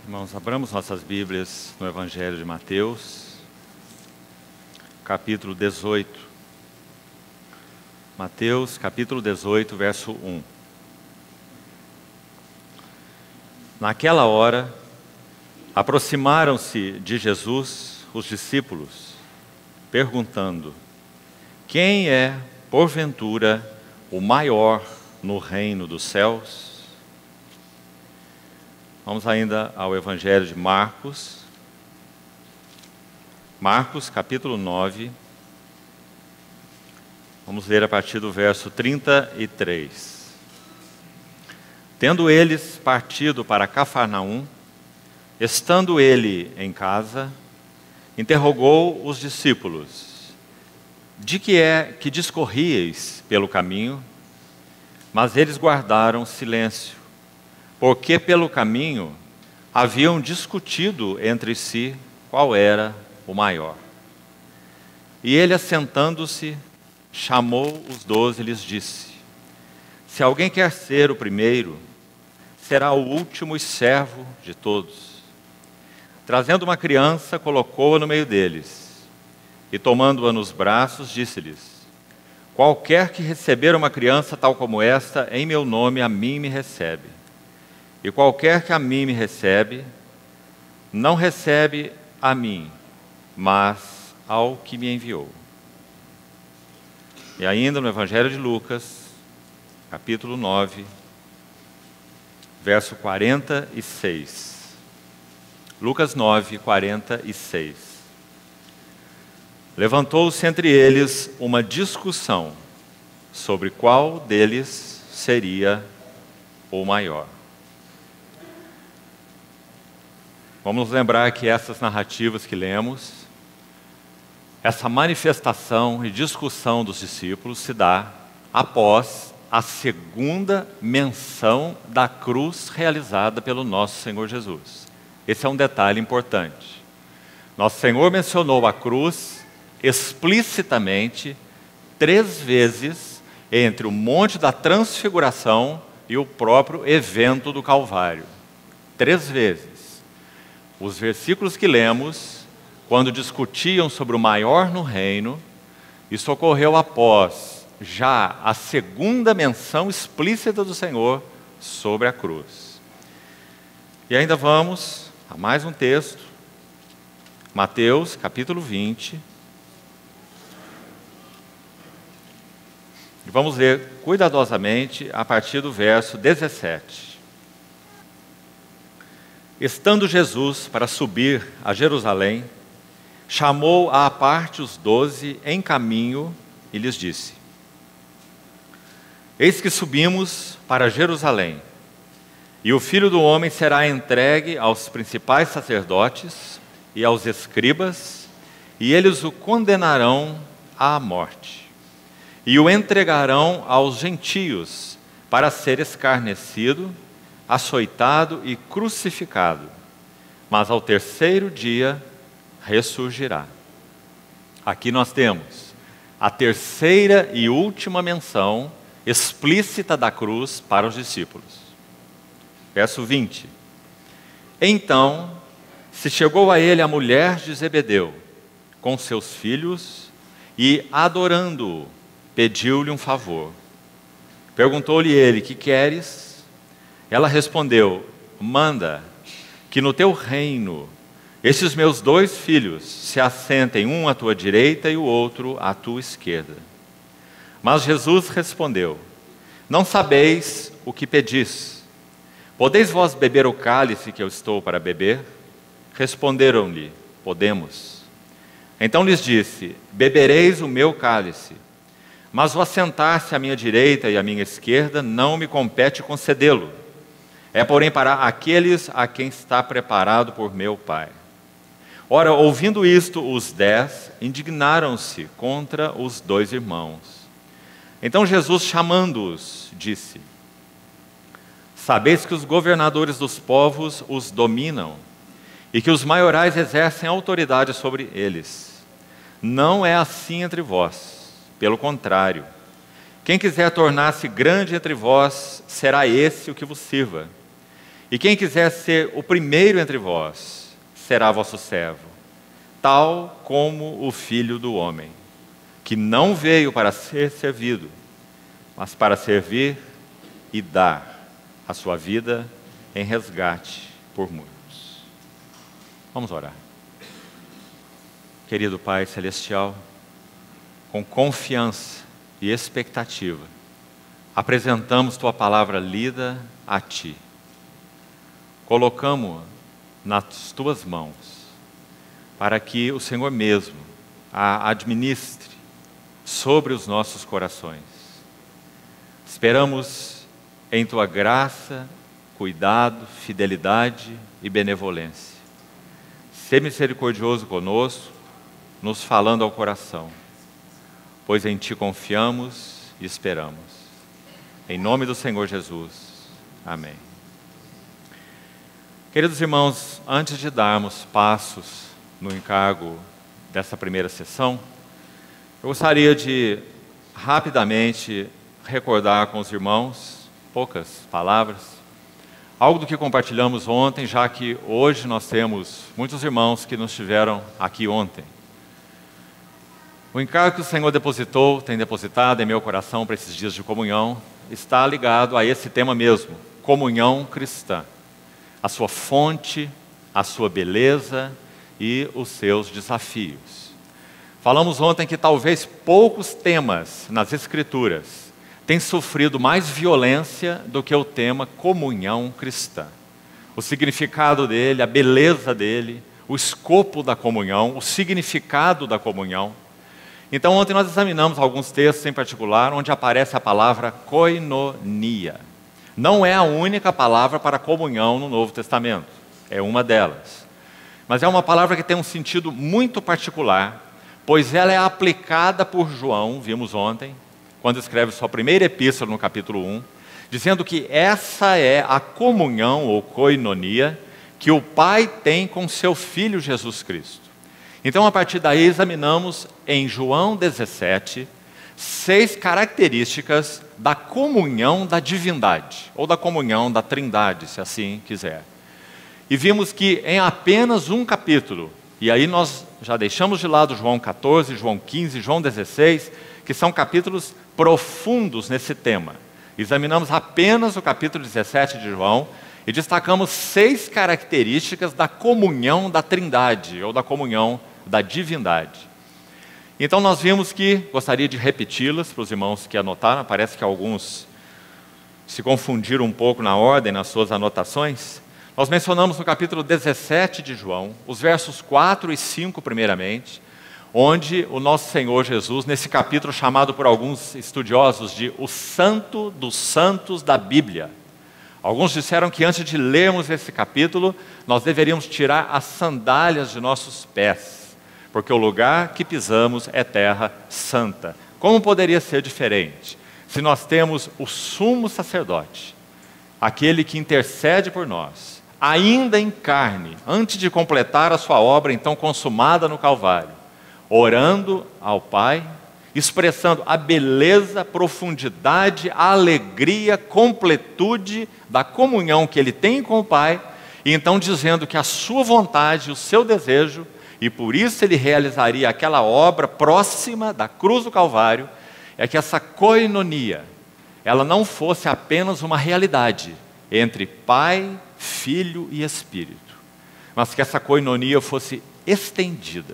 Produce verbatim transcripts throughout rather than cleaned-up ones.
Irmãos, abramos nossas Bíblias no Evangelho de Mateus, capítulo dezoito. Mateus, capítulo dezoito, verso um. Naquela hora, aproximaram-se de Jesus os discípulos, perguntando: quem é, porventura, o maior no reino dos céus? Vamos ainda ao Evangelho de Marcos. Marcos, capítulo nove. Vamos ler a partir do verso trinta e três. Tendo eles partido para Cafarnaum, estando ele em casa, interrogou os discípulos: de que é que discorríeis pelo caminho? Mas eles guardaram silêncio, porque pelo caminho haviam discutido entre si qual era o maior. E ele, assentando-se, chamou os doze e lhes disse: se alguém quer ser o primeiro, será o último e servo de todos. Trazendo uma criança, colocou-a no meio deles, e tomando-a nos braços, disse-lhes: qualquer que receber uma criança tal como esta, em meu nome, a mim me recebe. E qualquer que a mim me recebe, não recebe a mim, mas ao que me enviou. E ainda no Evangelho de Lucas, capítulo nove, verso quarenta e seis. Lucas nove, quarenta e seis. Levantou-se entre eles uma discussão sobre qual deles seria o maior. Vamos lembrar que essas narrativas que lemos, essa manifestação e discussão dos discípulos se dá após a segunda menção da cruz realizada pelo nosso Senhor Jesus. Esse é um detalhe importante. Nosso Senhor mencionou a cruz explicitamente três vezes entre o Monte da Transfiguração e o próprio evento do Calvário. Três vezes. Os versículos que lemos, quando discutiam sobre o maior no reino, isso ocorreu após já a segunda menção explícita do Senhor sobre a cruz. E ainda vamos a mais um texto, Mateus, capítulo vinte. E vamos ler cuidadosamente a partir do verso dezessete. Estando Jesus para subir a Jerusalém, chamou à parte os doze em caminho e lhes disse: eis que subimos para Jerusalém, e o Filho do Homem será entregue aos principais sacerdotes e aos escribas, e eles o condenarão à morte, e o entregarão aos gentios para ser escarnecido, açoitado e crucificado, mas ao terceiro dia ressurgirá. Aqui nós temos a terceira e última menção explícita da cruz para os discípulos. Verso vinte. Então se chegou a ele a mulher de Zebedeu, com seus filhos, e adorando-o, pediu-lhe um favor. Perguntou-lhe ele: que queres? Ela respondeu: manda que no teu reino estes meus dois filhos se assentem, um à tua direita e o outro à tua esquerda. Mas Jesus respondeu: não sabeis o que pedis. Podeis vós beber o cálice que eu estou para beber? Responderam-lhe: podemos. Então lhes disse: bebereis o meu cálice, mas o assentar-se à minha direita e à minha esquerda não me compete concedê-lo. É, porém, para aqueles a quem está preparado por meu Pai. Ora, ouvindo isto, os dez indignaram-se contra os dois irmãos. Então Jesus, chamando-os, disse: sabeis que os governadores dos povos os dominam, e que os maiorais exercem autoridade sobre eles. Não é assim entre vós, pelo contrário. Quem quiser tornar-se grande entre vós, será esse o que vos sirva. E quem quiser ser o primeiro entre vós, será vosso servo, tal como o Filho do Homem, que não veio para ser servido, mas para servir e dar a sua vida em resgate por muitos. Vamos orar. Querido Pai Celestial, com confiança e expectativa, apresentamos Tua palavra lida a Ti. Colocamos-a nas Tuas mãos, para que o Senhor mesmo a administre sobre os nossos corações. Esperamos em Tua graça, cuidado, fidelidade e benevolência. Sê misericordioso conosco, nos falando ao coração, pois em Ti confiamos e esperamos. Em nome do Senhor Jesus. Amém. Queridos irmãos, antes de darmos passos no encargo dessa primeira sessão, eu gostaria de rapidamente recordar com os irmãos, poucas palavras, algo do que compartilhamos ontem, já que hoje nós temos muitos irmãos que nos tiveram aqui ontem. O encargo que o Senhor depositou, tem depositado em meu coração para esses dias de comunhão, está ligado a esse tema mesmo, comunhão cristã. A sua fonte, a sua beleza e os seus desafios. Falamos ontem que talvez poucos temas nas Escrituras têm sofrido mais violência do que o tema comunhão cristã. O significado dele, a beleza dele, o escopo da comunhão, o significado da comunhão. Então ontem nós examinamos alguns textos em particular onde aparece a palavra koinonia. Não é a única palavra para comunhão no Novo Testamento, é uma delas. Mas é uma palavra que tem um sentido muito particular, pois ela é aplicada por João, vimos ontem, quando escreve sua primeira epístola no capítulo um, dizendo que essa é a comunhão ou koinonia que o Pai tem com seu Filho Jesus Cristo. Então, a partir daí, examinamos em João dezessete, seis características da comunhão da divindade, ou da comunhão da trindade, se assim quiser. E vimos que em apenas um capítulo, e aí nós já deixamos de lado João catorze, João quinze, João dezesseis, que são capítulos profundos nesse tema. Examinamos apenas o capítulo dezessete de João, e destacamos seis características da comunhão da trindade, ou da comunhão da divindade. Então nós vimos que, gostaria de repeti-las para os irmãos que anotaram, parece que alguns se confundiram um pouco na ordem, nas suas anotações. Nós mencionamos no capítulo dezessete de João, os versos quatro e cinco primeiramente, onde o nosso Senhor Jesus, nesse capítulo chamado por alguns estudiosos de o Santo dos Santos da Bíblia. Alguns disseram que antes de lermos esse capítulo, nós deveríamos tirar as sandálias de nossos pés, porque o lugar que pisamos é terra santa. Como poderia ser diferente? Se nós temos o sumo sacerdote, aquele que intercede por nós, ainda em carne, antes de completar a sua obra então consumada no Calvário, orando ao Pai, expressando a beleza, profundidade, a alegria, completude da comunhão que ele tem com o Pai, e então dizendo que a sua vontade, o seu desejo, e por isso ele realizaria aquela obra próxima da cruz do Calvário, é que essa koinonia, ela não fosse apenas uma realidade entre Pai, Filho e Espírito, mas que essa koinonia fosse estendida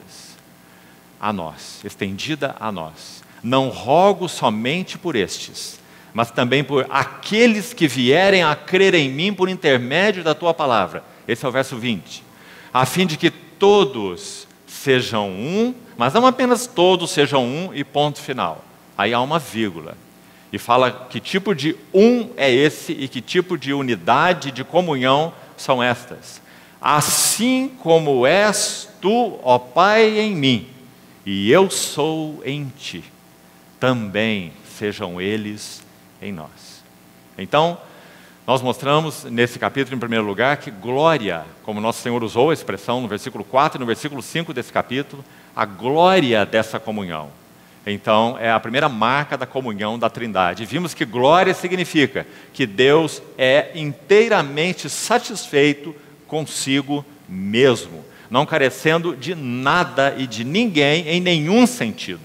a nós, estendida a nós. Não rogo somente por estes, mas também por aqueles que vierem a crer em mim por intermédio da tua palavra. Esse é o verso vinte. A fim de que todos sejam um, mas não apenas todos sejam um e ponto final. Aí há uma vírgula. E fala que tipo de um é esse e que tipo de unidade, de comunhão são estas. Assim como és tu, ó Pai, em mim, e eu sou em ti, também sejam eles em nós. Então, nós mostramos nesse capítulo, em primeiro lugar, que glória, como nosso Senhor usou a expressão no versículo quatro e no versículo cinco desse capítulo, a glória dessa comunhão Então, é a primeira marca da comunhão da Trindade. Vimos que glória significa que Deus é inteiramente satisfeito consigo mesmo, não carecendo de nada e de ninguém em nenhum sentido.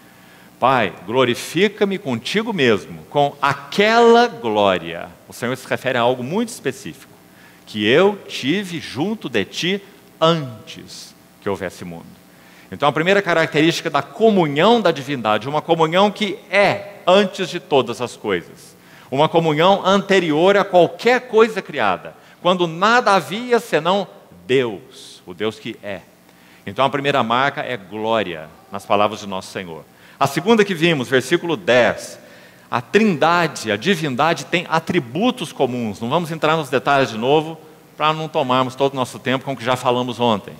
Pai, glorifica-me contigo mesmo, com aquela glória. O Senhor se refere a algo muito específico, que eu tive junto de ti antes que houvesse mundo. Então, a primeira característica da comunhão da divindade, uma comunhão que é antes de todas as coisas, uma comunhão anterior a qualquer coisa criada, quando nada havia senão Deus, o Deus que é. Então, a primeira marca é glória, nas palavras de nosso Senhor. A segunda que vimos, versículo dez, a Trindade, a divindade tem atributos comuns. Não vamos entrar nos detalhes de novo, para não tomarmos todo o nosso tempo com o que já falamos ontem.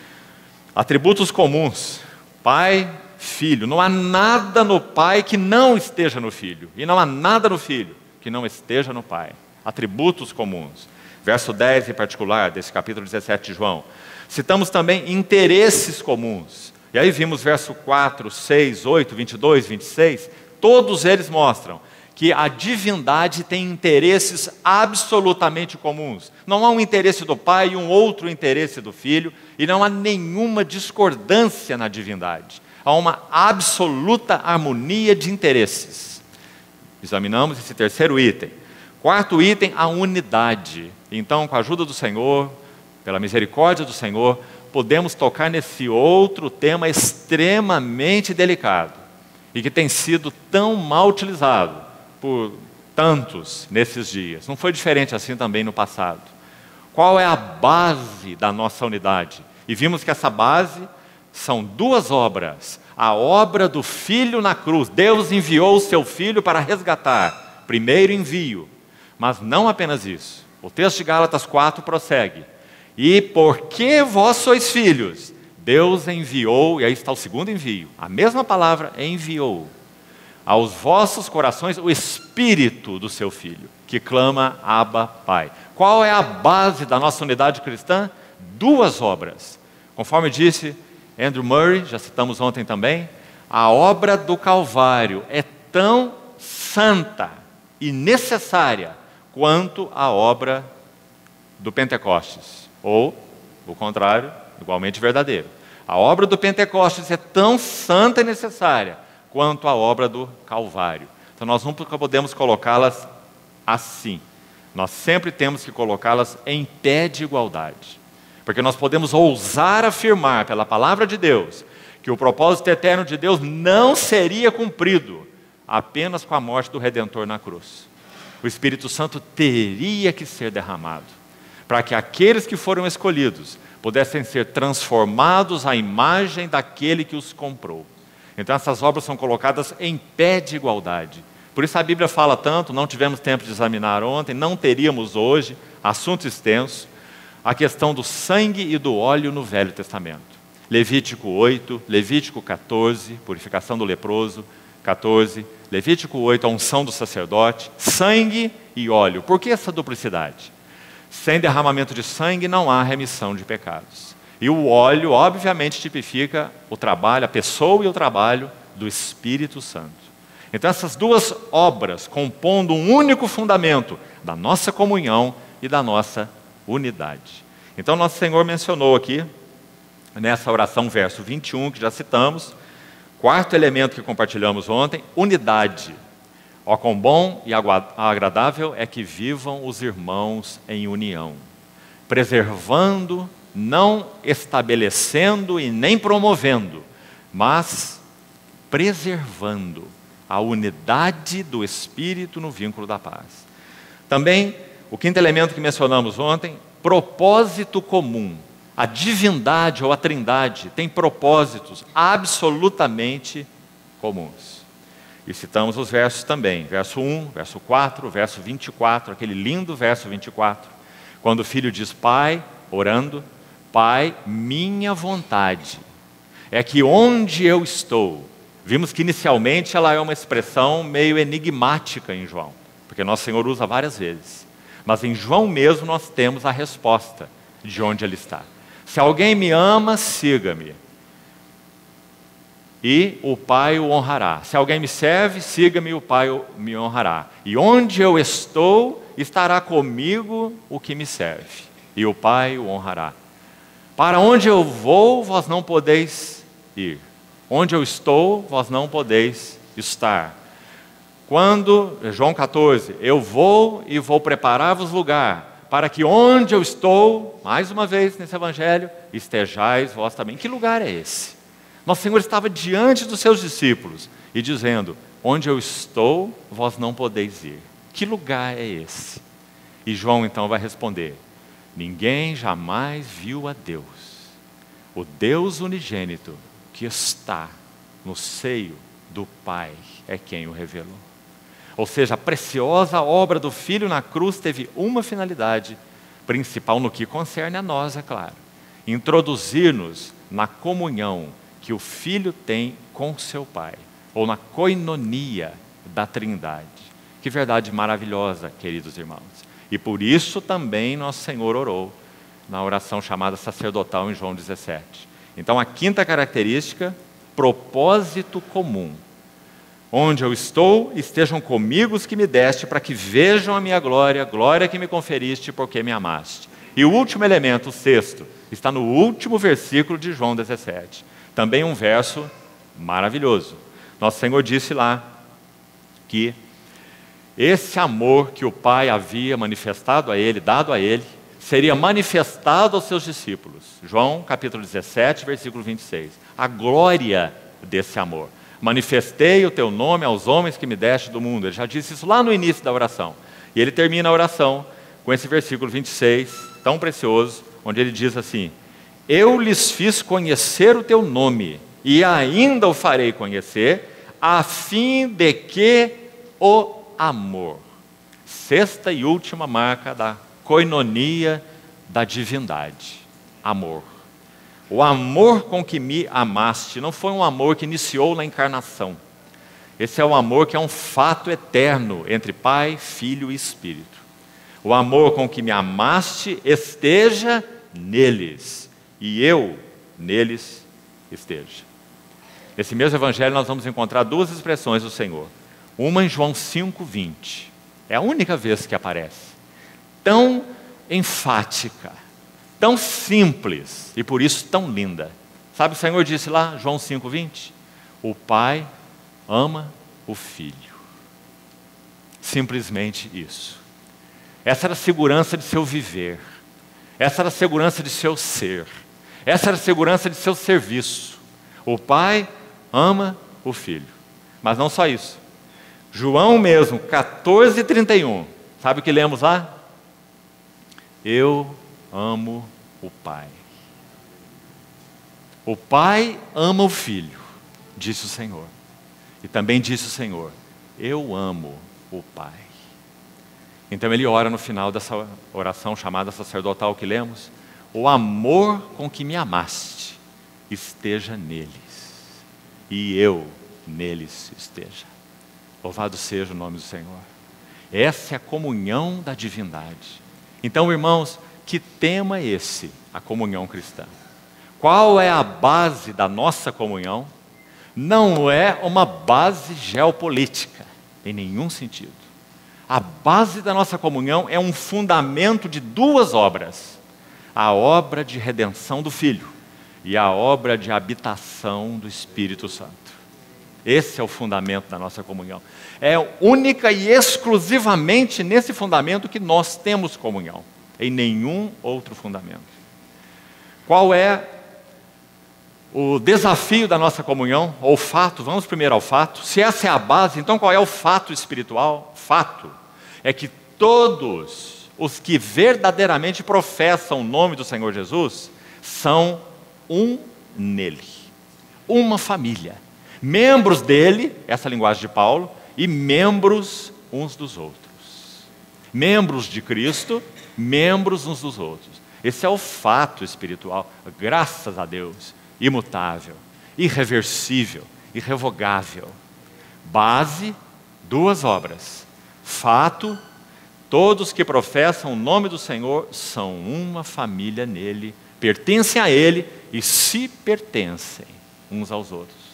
Atributos comuns, Pai, Filho. Não há nada no Pai que não esteja no Filho. E não há nada no Filho que não esteja no Pai. Atributos comuns. Verso dez em particular, desse capítulo dezessete de João. Citamos também interesses comuns. E aí vimos verso quatro, seis, oito, vinte e dois, vinte e seis. Todos eles mostram que a divindade tem interesses absolutamente comuns. Não há um interesse do Pai e um outro interesse do Filho, e não há nenhuma discordância na divindade. Há uma absoluta harmonia de interesses. Examinamos esse terceiro item. Quarto item, a unidade. Então, com a ajuda do Senhor, pela misericórdia do Senhor, podemos tocar nesse outro tema extremamente delicado e que tem sido tão mal utilizado por tantos nesses dias. Não foi diferente assim também no passado. Qual é a base da nossa unidade? E vimos que essa base são duas obras. A obra do Filho na cruz. Deus enviou o seu Filho para resgatar. Primeiro envio. Mas não apenas isso. O texto de Gálatas quatro prossegue. E porque vós sois filhos, Deus enviou, e aí está o segundo envio. A mesma palavra, enviou aos vossos corações o Espírito do seu Filho, que clama, Abba, Pai. Qual é a base da nossa unidade cristã? Duas obras. Conforme disse Andrew Murray, já citamos ontem também, a obra do Calvário é tão santa e necessária quanto a obra do Pentecostes. Ou, o contrário, igualmente verdadeiro. A obra do Pentecostes é tão santa e necessária quanto a obra do Calvário. Então nós nunca podemos colocá-las assim. Nós sempre temos que colocá-las em pé de igualdade. Porque nós podemos ousar afirmar pela palavra de Deus que o propósito eterno de Deus não seria cumprido apenas com a morte do Redentor na cruz. O Espírito Santo teria que ser derramado para que aqueles que foram escolhidos pudessem ser transformados à imagem daquele que os comprou. Então essas obras são colocadas em pé de igualdade. Por isso a Bíblia fala tanto, não tivemos tempo de examinar ontem, não teríamos hoje, assunto extenso, a questão do sangue e do óleo no Velho Testamento. Levítico oito, Levítico quatorze, purificação do leproso, quatorze, Levítico oito, a unção do sacerdote, sangue e óleo. Por que essa duplicidade? Sem derramamento de sangue não há remissão de pecados. E o óleo, obviamente, tipifica o trabalho, a pessoa e o trabalho do Espírito Santo. Então, essas duas obras compondo um único fundamento da nossa comunhão e da nossa unidade. Então, nosso Senhor mencionou aqui, nessa oração, verso vinte e um, que já citamos, quarto elemento que compartilhamos ontem, unidade. Ó, quão bom e agradável é que vivam os irmãos em união, preservando, não estabelecendo e nem promovendo, mas preservando a unidade do Espírito no vínculo da paz. Também, o quinto elemento que mencionamos ontem, propósito comum. A divindade ou a trindade tem propósitos absolutamente comuns. E citamos os versos também, verso um, verso quatro, verso vinte e quatro, aquele lindo verso vinte e quatro, quando o filho diz, Pai, orando, Pai, minha vontade é que onde eu estou, vimos que inicialmente ela é uma expressão meio enigmática em João, porque nosso Senhor usa várias vezes, mas em João mesmo nós temos a resposta de onde ele está. Se alguém me ama, siga-me. e o Pai o honrará. Se alguém me serve, siga-me, o Pai me honrará. E onde eu estou, estará comigo o que me serve, e o Pai o honrará. Para onde eu vou, vós não podeis ir. Onde eu estou, vós não podeis estar. Quando, João catorze, eu vou e vou preparar-vos lugar, para que onde eu estou, mais uma vez nesse evangelho, estejais vós também. Que lugar é esse? Nosso Senhor estava diante dos seus discípulos e dizendo, onde eu estou, vós não podeis ir. Que lugar é esse? E João então vai responder, ninguém jamais viu a Deus, o Deus unigênito que está no seio do Pai é quem o revelou. Ou seja, a preciosa obra do Filho na cruz teve uma finalidade principal no que concerne a nós, é claro. Introduzir-nos na comunhão que o Filho tem com seu Pai, ou na coinonia da Trindade. Que verdade maravilhosa, queridos irmãos. E por isso também nosso Senhor orou na oração chamada sacerdotal em João dezessete. Então a quinta característica, propósito comum. Onde eu estou, estejam comigo os que me deste, para que vejam a minha glória, glória que me conferiste, porque me amaste. E o último elemento, o sexto, está no último versículo de João dezessete. Também um verso maravilhoso. Nosso Senhor disse lá que esse amor que o Pai havia manifestado a Ele, dado a Ele, seria manifestado aos seus discípulos. João capítulo dezessete, versículo vinte e seis. A glória desse amor. Manifestei o teu nome aos homens que me deste do mundo. Ele já disse isso lá no início da oração. E ele termina a oração com esse versículo vinte e seis, tão precioso, onde ele diz assim, eu lhes fiz conhecer o teu nome, e ainda o farei conhecer, a fim de que o amor. Sexta e última marca da coinonia da divindade. Amor. O amor com que me amaste não foi um amor que iniciou na encarnação. Esse é o amor que é um fato eterno entre Pai, Filho e Espírito. O amor com que me amaste esteja neles, e eu neles esteja. Nesse mesmo evangelho nós vamos encontrar duas expressões do Senhor. Uma em João cinco, vinte. É a única vez que aparece. Tão enfática, tão simples e por isso tão linda. Sabe o que o Senhor disse lá, João cinco, vinte? O Pai ama o Filho. Simplesmente isso. Essa era a segurança de seu viver. Essa era a segurança de seu ser. Essa era a segurança de seu serviço. O Pai ama o Filho. Mas não só isso. João mesmo, catorze, trinta e um. Sabe o que lemos lá? Eu amo o Pai. O Pai ama o Filho, disse o Senhor. E também disse o Senhor, eu amo o Pai. Então ele ora no final dessa oração chamada sacerdotal que lemos, o amor com que me amaste esteja neles, e eu neles esteja. Louvado seja o nome do Senhor. Essa é a comunhão da divindade. Então, irmãos, que tema é esse, a comunhão cristã? Qual é a base da nossa comunhão? Não é uma base geopolítica, em nenhum sentido. A base da nossa comunhão é um fundamento de duas obras. A obra de redenção do Filho e a obra de habitação do Espírito Santo. Esse é o fundamento da nossa comunhão. É única e exclusivamente nesse fundamento que nós temos comunhão. Em nenhum outro fundamento. Qual é o desafio da nossa comunhão? Ou fato, vamos primeiro ao fato. Se essa é a base, então qual é o fato espiritual? Fato é que todos os que verdadeiramente professam o nome do Senhor Jesus são um nele. Uma família. Membros dele, essa é a linguagem de Paulo, e membros uns dos outros. Membros de Cristo, membros uns dos outros. Esse é o fato espiritual, graças a Deus, imutável, irreversível, irrevogável. Base, duas obras. Fato, todos que professam o nome do Senhor são uma família nele, pertencem a ele e se pertencem uns aos outros.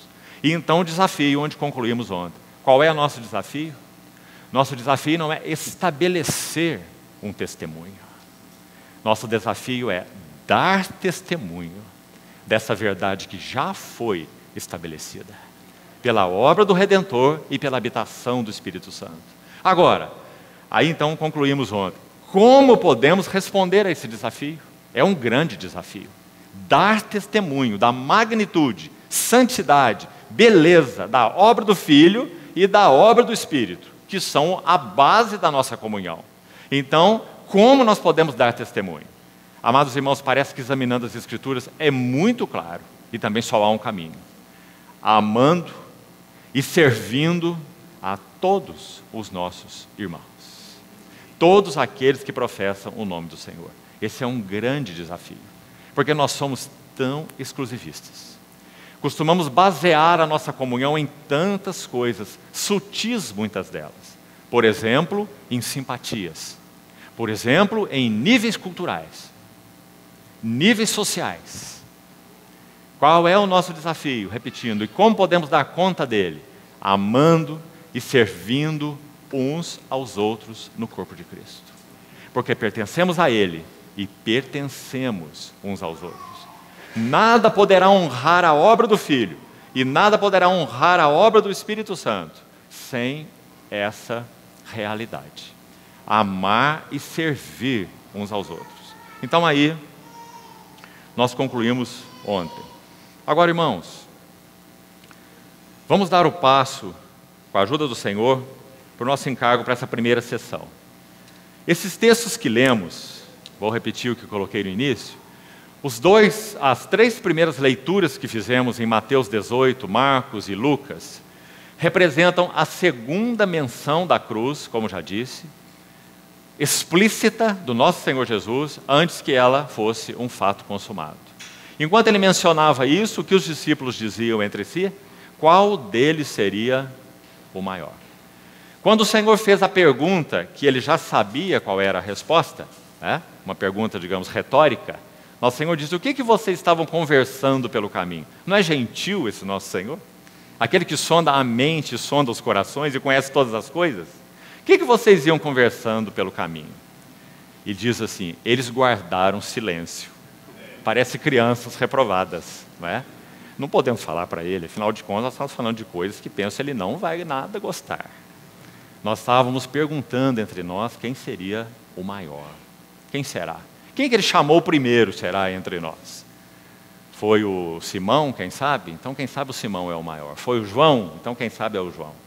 E então o desafio, onde concluímos ontem. Qual é o nosso desafio? Nosso desafio não é estabelecer um testemunho. Nosso desafio é dar testemunho dessa verdade que já foi estabelecida pela obra do Redentor e pela habitação do Espírito Santo. Agora, aí então concluímos ontem. Como podemos responder a esse desafio? É um grande desafio. Dar testemunho da magnitude, santidade, beleza da obra do Filho e da obra do Espírito, que são a base da nossa comunhão. Então, como nós podemos dar testemunho? Amados irmãos, parece que examinando as Escrituras é muito claro, e também só há um caminho. Amando e servindo a todos os nossos irmãos. Todos aqueles que professam o nome do Senhor. Esse é um grande desafio, porque nós somos tão exclusivistas. Costumamos basear a nossa comunhão em tantas coisas, sutis muitas delas. Por exemplo, em simpatias. Por exemplo, em níveis culturais. Níveis sociais. Qual é o nosso desafio? Repetindo, e como podemos dar conta dele? Amando e servindo uns aos outros no corpo de Cristo. Porque pertencemos a Ele e pertencemos uns aos outros. Nada poderá honrar a obra do Filho e nada poderá honrar a obra do Espírito Santo sem essa realidade. Amar e servir uns aos outros. Então aí, nós concluímos ontem. Agora, irmãos, vamos dar o passo, com a ajuda do Senhor, para o nosso encargo para essa primeira sessão. Esses textos que lemos, vou repetir o que coloquei no início, os dois, as três primeiras leituras que fizemos em Mateus dezoito, Marcos e Lucas, representam a segunda menção da cruz, como já disse, explícita do nosso Senhor Jesus, antes que ela fosse um fato consumado. Enquanto ele mencionava isso, o que os discípulos diziam entre si? Qual deles seria o maior? Quando o Senhor fez a pergunta, que ele já sabia qual era a resposta, né? Uma pergunta, digamos, retórica, nosso Senhor disse, o que, que vocês estavam conversando pelo caminho? Não é gentil esse nosso Senhor? Aquele que sonda a mente, sonda os corações e conhece todas as coisas? O que, que vocês iam conversando pelo caminho? E diz assim, eles guardaram silêncio. Parece crianças reprovadas, não é? Não podemos falar para ele, afinal de contas nós estamos falando de coisas que penso ele não vai nada gostar. Nós estávamos perguntando entre nós quem seria o maior. Quem será? Quem que ele chamou primeiro será entre nós? Foi o Simão, quem sabe? Então quem sabe o Simão é o maior. Foi o João? Então quem sabe é o João.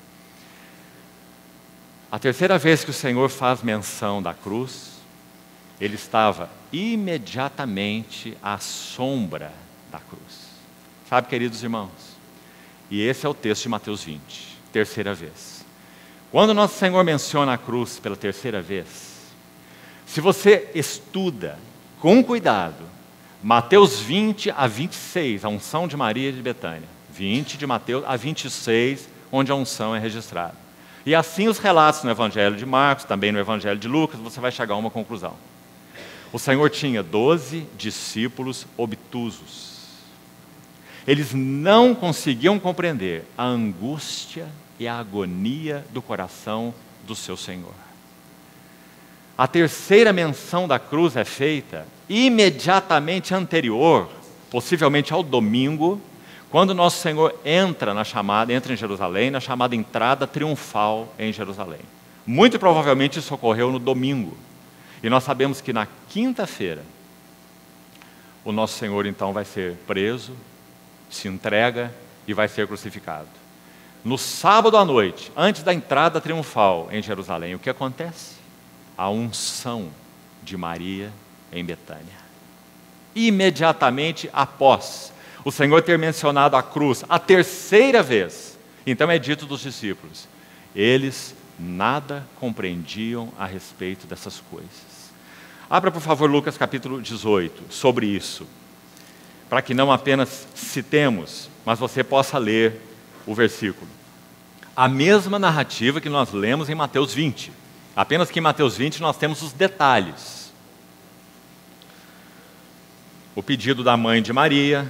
A terceira vez que o Senhor faz menção da cruz, ele estava imediatamente à sombra da cruz. Sabe, queridos irmãos? E esse é o texto de Mateus vinte, terceira vez. Quando nosso Senhor menciona a cruz pela terceira vez, se você estuda com cuidado, Mateus vinte a vinte e seis, a unção de Maria de Betânia, vinte de Mateus a vinte e seis, onde a unção é registrada. E assim os relatos no Evangelho de Marcos, também no Evangelho de Lucas, você vai chegar a uma conclusão. O Senhor tinha doze discípulos obtusos. Eles não conseguiam compreender a angústia e a agonia do coração do seu Senhor. A terceira menção da cruz é feita imediatamente anterior, possivelmente ao domingo, quando nosso Senhor entra na chamada, entra em Jerusalém, na chamada entrada triunfal em Jerusalém. Muito provavelmente isso ocorreu no domingo. E nós sabemos que na quinta-feira, o nosso Senhor então vai ser preso, se entrega e vai ser crucificado. No sábado à noite, antes da entrada triunfal em Jerusalém, o que acontece? A unção de Maria em Betânia. Imediatamente após o Senhor ter mencionado a cruz a terceira vez, então é dito dos discípulos, eles nada compreendiam a respeito dessas coisas. Abra, por favor, Lucas capítulo dezoito, sobre isso, para que não apenas citemos, mas você possa ler o versículo. A mesma narrativa que nós lemos em Mateus vinte, apenas que em Mateus vinte nós temos os detalhes. O pedido da mãe de Maria,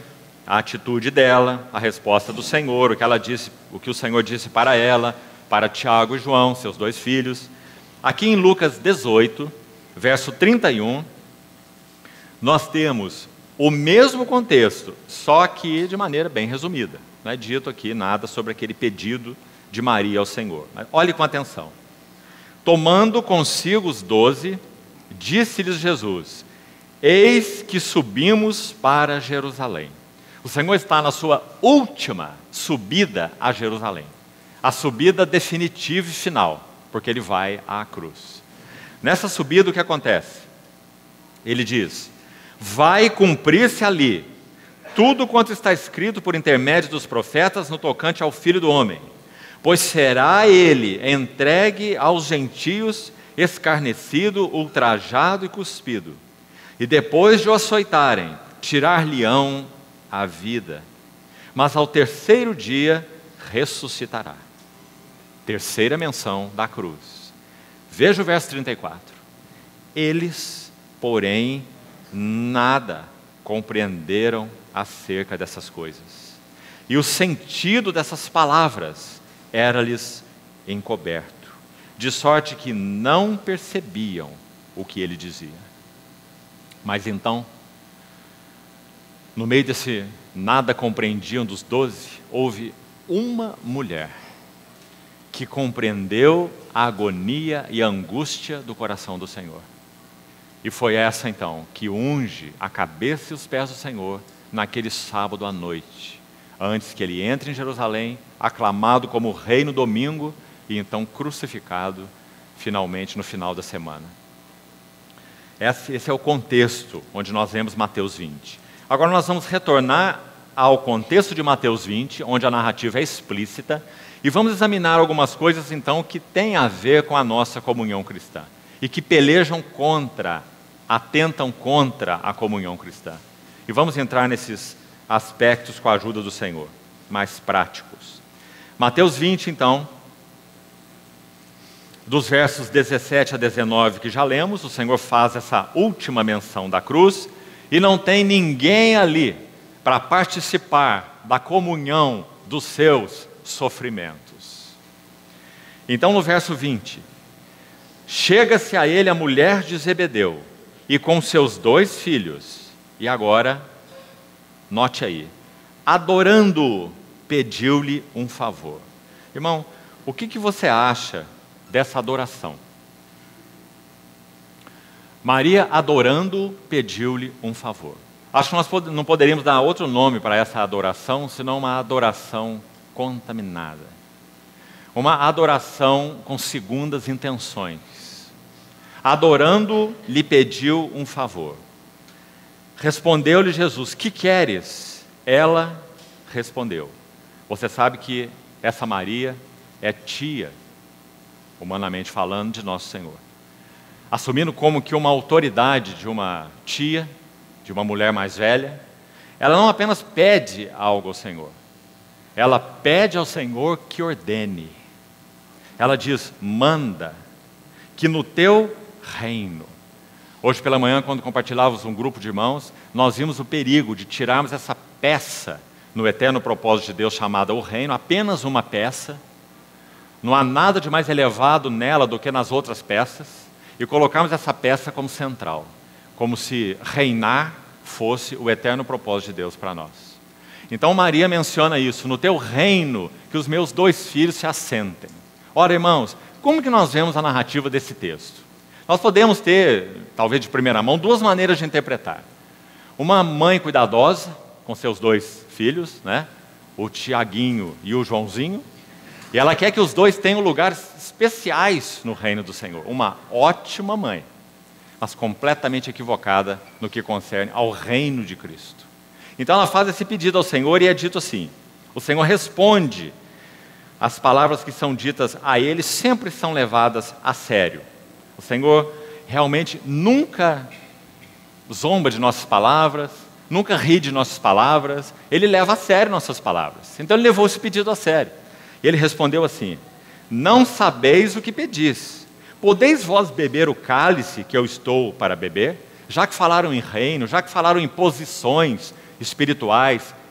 a atitude dela, a resposta do Senhor, o que ela disse, o que o Senhor disse para ela, para Tiago e João, seus dois filhos. Aqui em Lucas dezoito, verso trinta e um, nós temos o mesmo contexto, só que de maneira bem resumida. Não é dito aqui nada sobre aquele pedido de Maria ao Senhor. Mas olhe com atenção. Tomando consigo os doze, disse-lhes Jesus: eis que subimos para Jerusalém. O Senhor está na sua última subida a Jerusalém. A subida definitiva e final, porque Ele vai à cruz. Nessa subida o que acontece? Ele diz: vai cumprir-se ali tudo quanto está escrito por intermédio dos profetas no tocante ao Filho do Homem. Pois será Ele entregue aos gentios, escarnecido, ultrajado e cuspido. E depois de o açoitarem, tirar-lhe-ão a vida. Mas ao terceiro dia ressuscitará. Terceira menção da cruz. Veja o verso trinta e quatro. Eles, porém, nada compreenderam acerca dessas coisas. E o sentido dessas palavras era-lhes encoberto, de sorte que não percebiam o que ele dizia. Mas então, no meio desse nada compreendiam dos doze, houve uma mulher que compreendeu a agonia e a angústia do coração do Senhor. E foi essa então que unge a cabeça e os pés do Senhor naquele sábado à noite, antes que ele entre em Jerusalém, aclamado como rei no domingo e então crucificado finalmente no final da semana. Esse é o contexto onde nós vemos Mateus vinte. Agora nós vamos retornar ao contexto de Mateus vinte, onde a narrativa é explícita, e vamos examinar algumas coisas então que têm a ver com a nossa comunhão cristã e que pelejam contra, atentam contra a comunhão cristã. E vamos entrar nesses aspectos com a ajuda do Senhor, mais práticos. Mateus vinte, então, dos versos dezessete a dezenove que já lemos, o Senhor faz essa última menção da cruz e não tem ninguém ali para participar da comunhão dos seus sofrimentos. Então, no verso vinte, chega-se a ele a mulher de Zebedeu e com seus dois filhos, e agora, note aí, adorando-o, pediu-lhe um favor. Irmão, o que, que você acha dessa adoração? Maria, adorando, pediu-lhe um favor. Acho que nós não poderíamos dar outro nome para essa adoração, senão uma adoração contaminada. Uma adoração com segundas intenções. Adorando, lhe pediu um favor. Respondeu-lhe Jesus: que queres? Ela respondeu. Você sabe que essa Maria é tia, humanamente falando, de Nosso Senhor. Assumindo como que uma autoridade de uma tia, de uma mulher mais velha, ela não apenas pede algo ao Senhor, ela pede ao Senhor que ordene. Ela diz: manda, que no teu reino. Hoje pela manhã, quando compartilhávamos um grupo de irmãos, nós vimos o perigo de tirarmos essa peça no eterno propósito de Deus chamada o reino, apenas uma peça, não há nada de mais elevado nela do que nas outras peças, e colocarmos essa peça como central, como se reinar fosse o eterno propósito de Deus para nós. Então Maria menciona isso: no teu reino, que os meus dois filhos se assentem. Ora, irmãos, como que nós vemos a narrativa desse texto? Nós podemos ter, talvez de primeira mão, duas maneiras de interpretar. Uma mãe cuidadosa, com seus dois filhos, né? O Tiaguinho e o Joãozinho, e ela quer que os dois tenham lugares especiais no reino do Senhor. Uma ótima mãe, mas completamente equivocada no que concerne ao reino de Cristo. Então ela faz esse pedido ao Senhor e é dito assim: o Senhor responde. As palavras que são ditas a ele sempre são levadas a sério. O Senhor realmente nunca zomba de nossas palavras, nunca ri de nossas palavras, Ele leva a sério nossas palavras. Então Ele levou esse pedido a sério. E Ele respondeu assim: não sabeis o que pedis. Podeis vós beber o cálice que eu estou para beber? Já que falaram em reino, já que falaram em posições espirituais,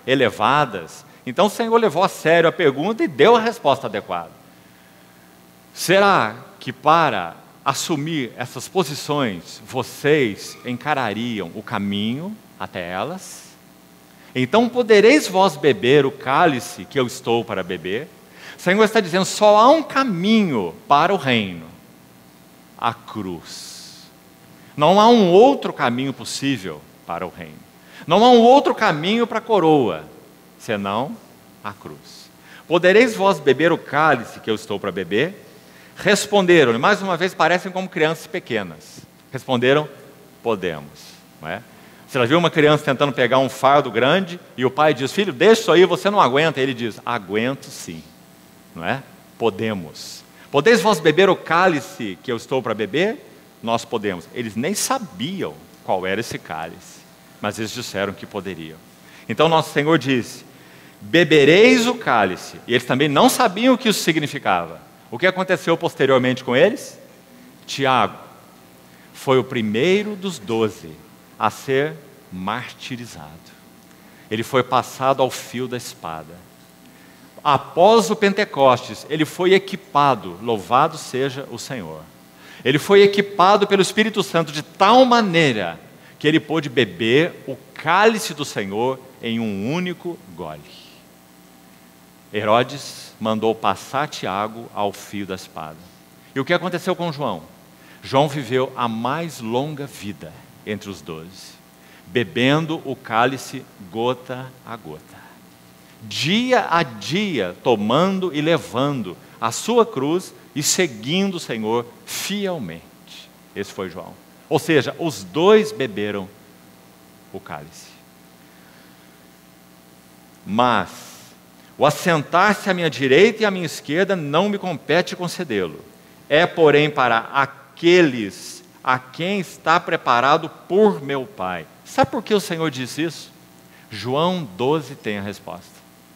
elevadas. Então o Senhor levou a sério a pergunta e deu a resposta adequada. Será que para assumir essas posições, vocês encarariam o caminho até elas? Então podereis vós beber o cálice que eu estou para beber? O Senhor está dizendo, só há um caminho para o reino, a cruz. Não há um outro caminho possível para o reino. Não há um outro caminho para a coroa, senão a cruz. Podereis vós beber o cálice que eu estou para beber? Responderam, mais uma vez parecem como crianças pequenas. Responderam, podemos. Não é? Você já viu uma criança tentando pegar um fardo grande e o pai diz, filho, deixa isso aí, você não aguenta. E ele diz, aguento sim. Não é? Podemos. Podeis vós beber o cálice que eu estou para beber? Nós podemos. Eles nem sabiam qual era esse cálice, mas eles disseram que poderiam. Então nosso Senhor disse, bebereis o cálice. E eles também não sabiam o que isso significava. O que aconteceu posteriormente com eles? Tiago foi o primeiro dos doze a ser martirizado. Ele foi passado ao fio da espada. Após o Pentecostes, ele foi equipado, louvado seja o Senhor. Ele foi equipado pelo Espírito Santo de tal maneira que ele pôde beber o cálice do Senhor em um único gole. Herodes mandou passar Tiago ao fio da espada. E o que aconteceu com João? João viveu a mais longa vida entre os doze, bebendo o cálice gota a gota. Dia a dia, tomando e levando a sua cruz e seguindo o Senhor fielmente. Esse foi João. Ou seja, os dois beberam o cálice. Mas o assentar-se à minha direita e à minha esquerda não me compete concedê-lo. É, porém, para aqueles a quem está preparado por meu Pai. Sabe por que o Senhor disse isso? João doze tem a resposta.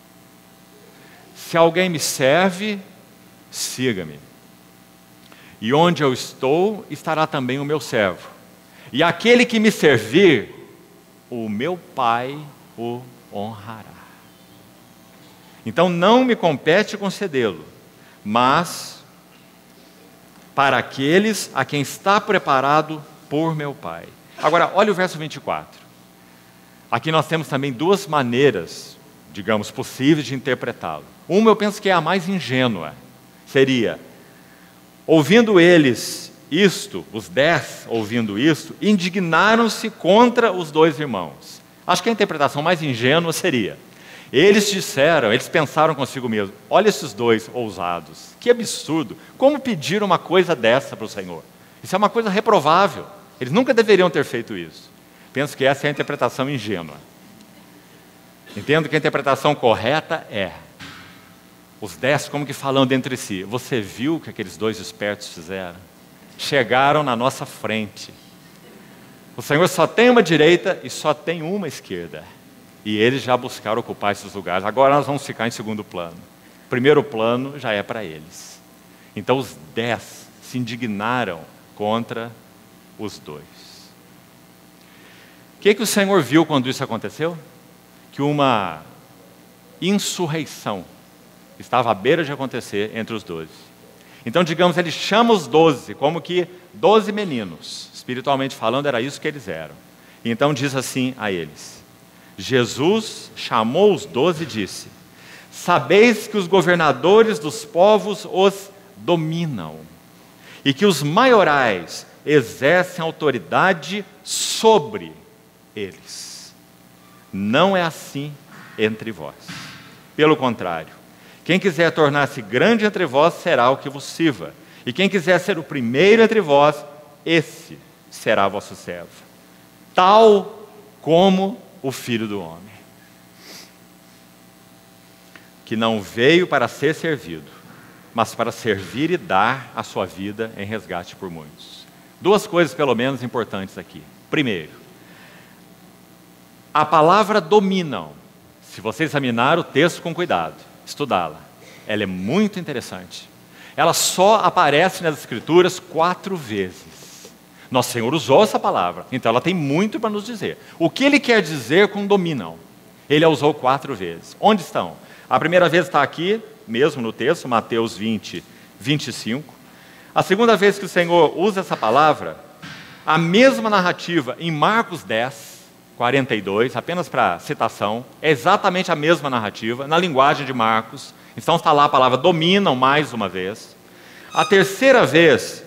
Se alguém me serve, siga-me. E onde eu estou, estará também o meu servo. E aquele que me servir, o meu Pai o honrará. Então não me compete concedê-lo, mas para aqueles a quem está preparado por meu Pai. Agora, olha o verso vinte e quatro. Aqui nós temos também duas maneiras, digamos, possíveis de interpretá-lo. Uma eu penso que é a mais ingênua. Seria, ouvindo eles isto, os dez ouvindo isto, indignaram-se contra os dois irmãos. Acho que a interpretação mais ingênua seria, eles disseram, eles pensaram consigo mesmo, olha esses dois ousados, que absurdo, como pedir uma coisa dessa para o Senhor? Isso é uma coisa reprovável, eles nunca deveriam ter feito isso. Penso que essa é a interpretação ingênua. Entendo que a interpretação correta é, os dez como que falando entre si, você viu o que aqueles dois espertos fizeram? Chegaram na nossa frente. O Senhor só tem uma direita e só tem uma esquerda. E eles já buscaram ocupar esses lugares. Agora nós vamos ficar em segundo plano. Primeiro plano já é para eles. Então os dez se indignaram contra os dois. O que, que o Senhor viu quando isso aconteceu? Que uma insurreição estava à beira de acontecer entre os doze. Então, digamos, ele chama os doze, como que doze meninos. Espiritualmente falando, era isso que eles eram. E então diz assim a eles, Jesus chamou os doze e disse, sabeis que os governadores dos povos os dominam, e que os maiorais exercem autoridade sobre eles. Não é assim entre vós. Pelo contrário, quem quiser tornar-se grande entre vós será o que vos sirva. E quem quiser ser o primeiro entre vós, esse será vosso servo. Tal como o Filho do Homem, que não veio para ser servido, mas para servir e dar a sua vida em resgate por muitos. Duas coisas pelo menos importantes aqui. Primeiro, a palavra dominam. Se você examinar o texto com cuidado, estudá-la, ela é muito interessante. Ela só aparece nas Escrituras quatro vezes. Nosso Senhor usou essa palavra, então ela tem muito para nos dizer. O que Ele quer dizer com dominam? Ele a usou quatro vezes. Onde estão? A primeira vez está aqui, mesmo no texto, Mateus vinte, vinte e cinco. A segunda vez que o Senhor usa essa palavra, a mesma narrativa em Marcos dez, quarenta e dois, apenas para citação, é exatamente a mesma narrativa, na linguagem de Marcos. Então está lá a palavra dominam mais uma vez. A terceira vez,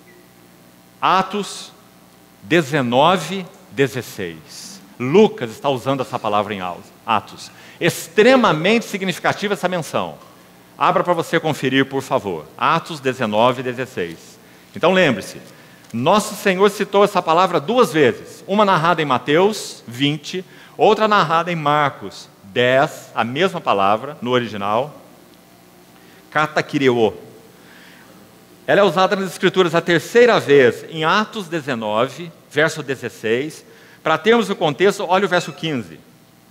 Atos dezenove, dezesseis. Lucas está usando essa palavra em Atos. Extremamente significativa essa menção. Abra para você conferir, por favor. Atos dezenove, dezesseis. Então lembre-se, nosso Senhor citou essa palavra duas vezes. Uma narrada em Mateus vinte, outra narrada em Marcos dez, a mesma palavra no original. Katakireo. Ela é usada nas Escrituras a terceira vez em Atos dezenove, verso dezesseis. Para termos o contexto, olha o verso quinze.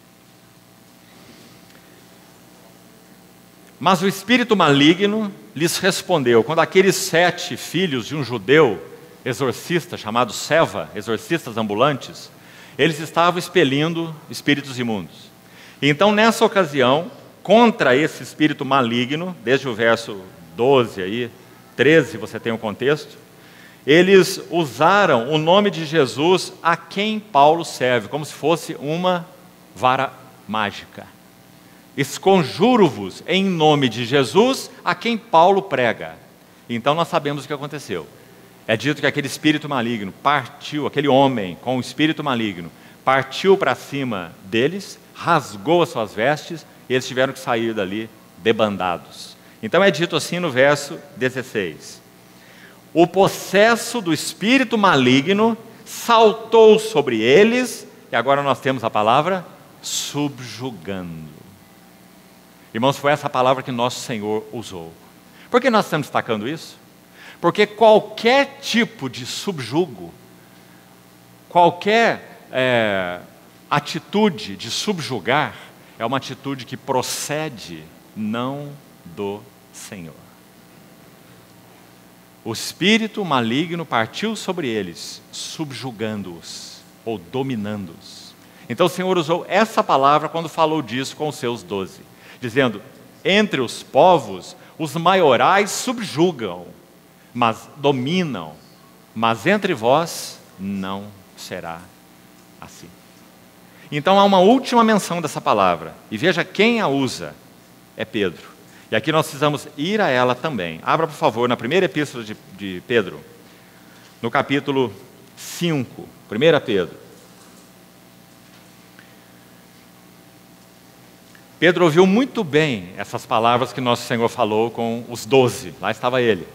Mas o espírito maligno lhes respondeu, quando aqueles sete filhos de um judeu exorcista chamado Seva, exorcistas ambulantes, eles estavam expelindo espíritos imundos. Então, nessa ocasião, contra esse espírito maligno, desde o verso doze aí, treze, você tem o contexto, eles usaram o nome de Jesus a quem Paulo serve, como se fosse uma vara mágica. Esconjuro-vos em nome de Jesus a quem Paulo prega. Então nós sabemos o que aconteceu. É dito que aquele espírito maligno partiu, aquele homem com o espírito maligno, partiu para cima deles, rasgou as suas vestes e eles tiveram que sair dali debandados. Então é dito assim no verso dezesseis. O possesso do espírito maligno saltou sobre eles, e agora nós temos a palavra subjugando. Irmãos, foi essa palavra que nosso Senhor usou. Por que nós estamos destacando isso? Porque qualquer tipo de subjugo, qualquer é, atitude de subjugar, é uma atitude que procede não do Senhor. O espírito maligno partiu sobre eles, subjugando-os ou dominando-os. Então o Senhor usou essa palavra quando falou disso com os seus doze, dizendo, entre os povos, os maiorais subjugam, mas dominam, mas entre vós não será assim. Então há uma última menção dessa palavra, e veja quem a usa, é Pedro. E aqui nós precisamos ir a ela também. Abra, por favor, na primeira epístola de, de Pedro, no capítulo cinco, primeira Pedro. Pedro ouviu muito bem essas palavras que nosso Senhor falou com os doze, lá estava ele.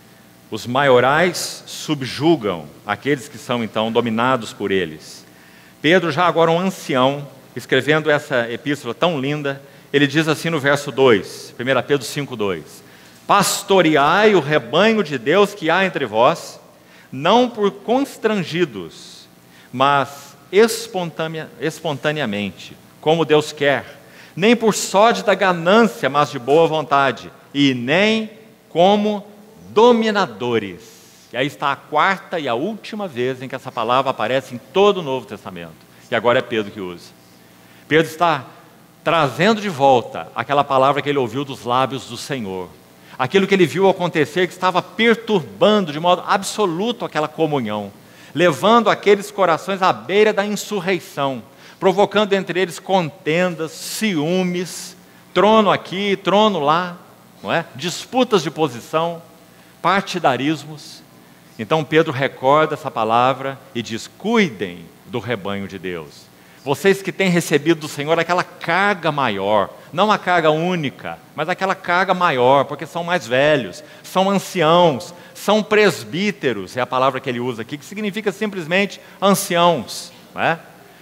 Os maiorais subjugam aqueles que são então dominados por eles. Pedro, já agora um ancião, escrevendo essa epístola tão linda, ele diz assim no verso dois, primeira Pedro cinco, dois. Pastoreai o rebanho de Deus que há entre vós, não por constrangidos, mas espontânea, espontaneamente, como Deus quer, nem por sórdida ganância, mas de boa vontade, e nem como dominadores. E aí está a quarta e a última vez em que essa palavra aparece em todo o Novo Testamento. E agora é Pedro que usa. Pedro está trazendo de volta aquela palavra que ele ouviu dos lábios do Senhor. Aquilo que ele viu acontecer, que estava perturbando de modo absoluto aquela comunhão, levando aqueles corações à beira da insurreição, provocando entre eles contendas, ciúmes, trono aqui, trono lá, não é? Disputas de posição, partidarismos. Então Pedro recorda essa palavra e diz, cuidem do rebanho de Deus. Vocês que têm recebido do Senhor aquela carga maior, não a carga única, mas aquela carga maior, porque são mais velhos, são anciãos, são presbíteros, é a palavra que ele usa aqui, que significa simplesmente anciãos, não é?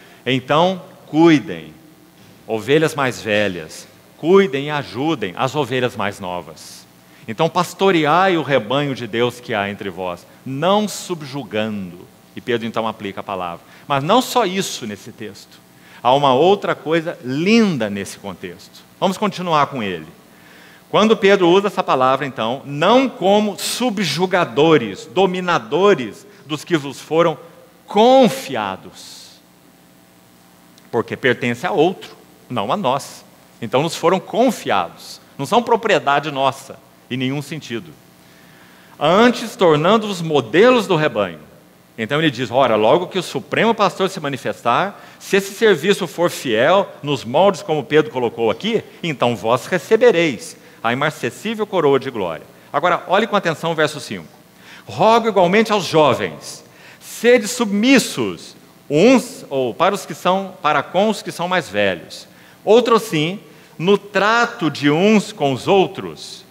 Então, cuidem, ovelhas mais velhas, cuidem e ajudem as ovelhas mais novas. Então, pastoreai o rebanho de Deus que há entre vós, não subjugando. E Pedro então aplica a palavra. Mas não só isso nesse texto. Há uma outra coisa linda nesse contexto. Vamos continuar com ele. Quando Pedro usa essa palavra, então, não como subjugadores, dominadores dos que vos foram confiados, porque pertence a outro. não a nós. Então nos foram confiados, não são propriedade nossa, em nenhum sentido. Antes, tornando-os modelos do rebanho. Então ele diz, ora, logo que o Supremo Pastor se manifestar, se esse serviço for fiel, nos moldes como Pedro colocou aqui, então vós recebereis a imarcessível coroa de glória. Agora, olhe com atenção o verso cinco. Rogo igualmente aos jovens, sede submissos, uns, ou para os que são, para com os que são mais velhos. Outro sim, no trato de uns com os outros,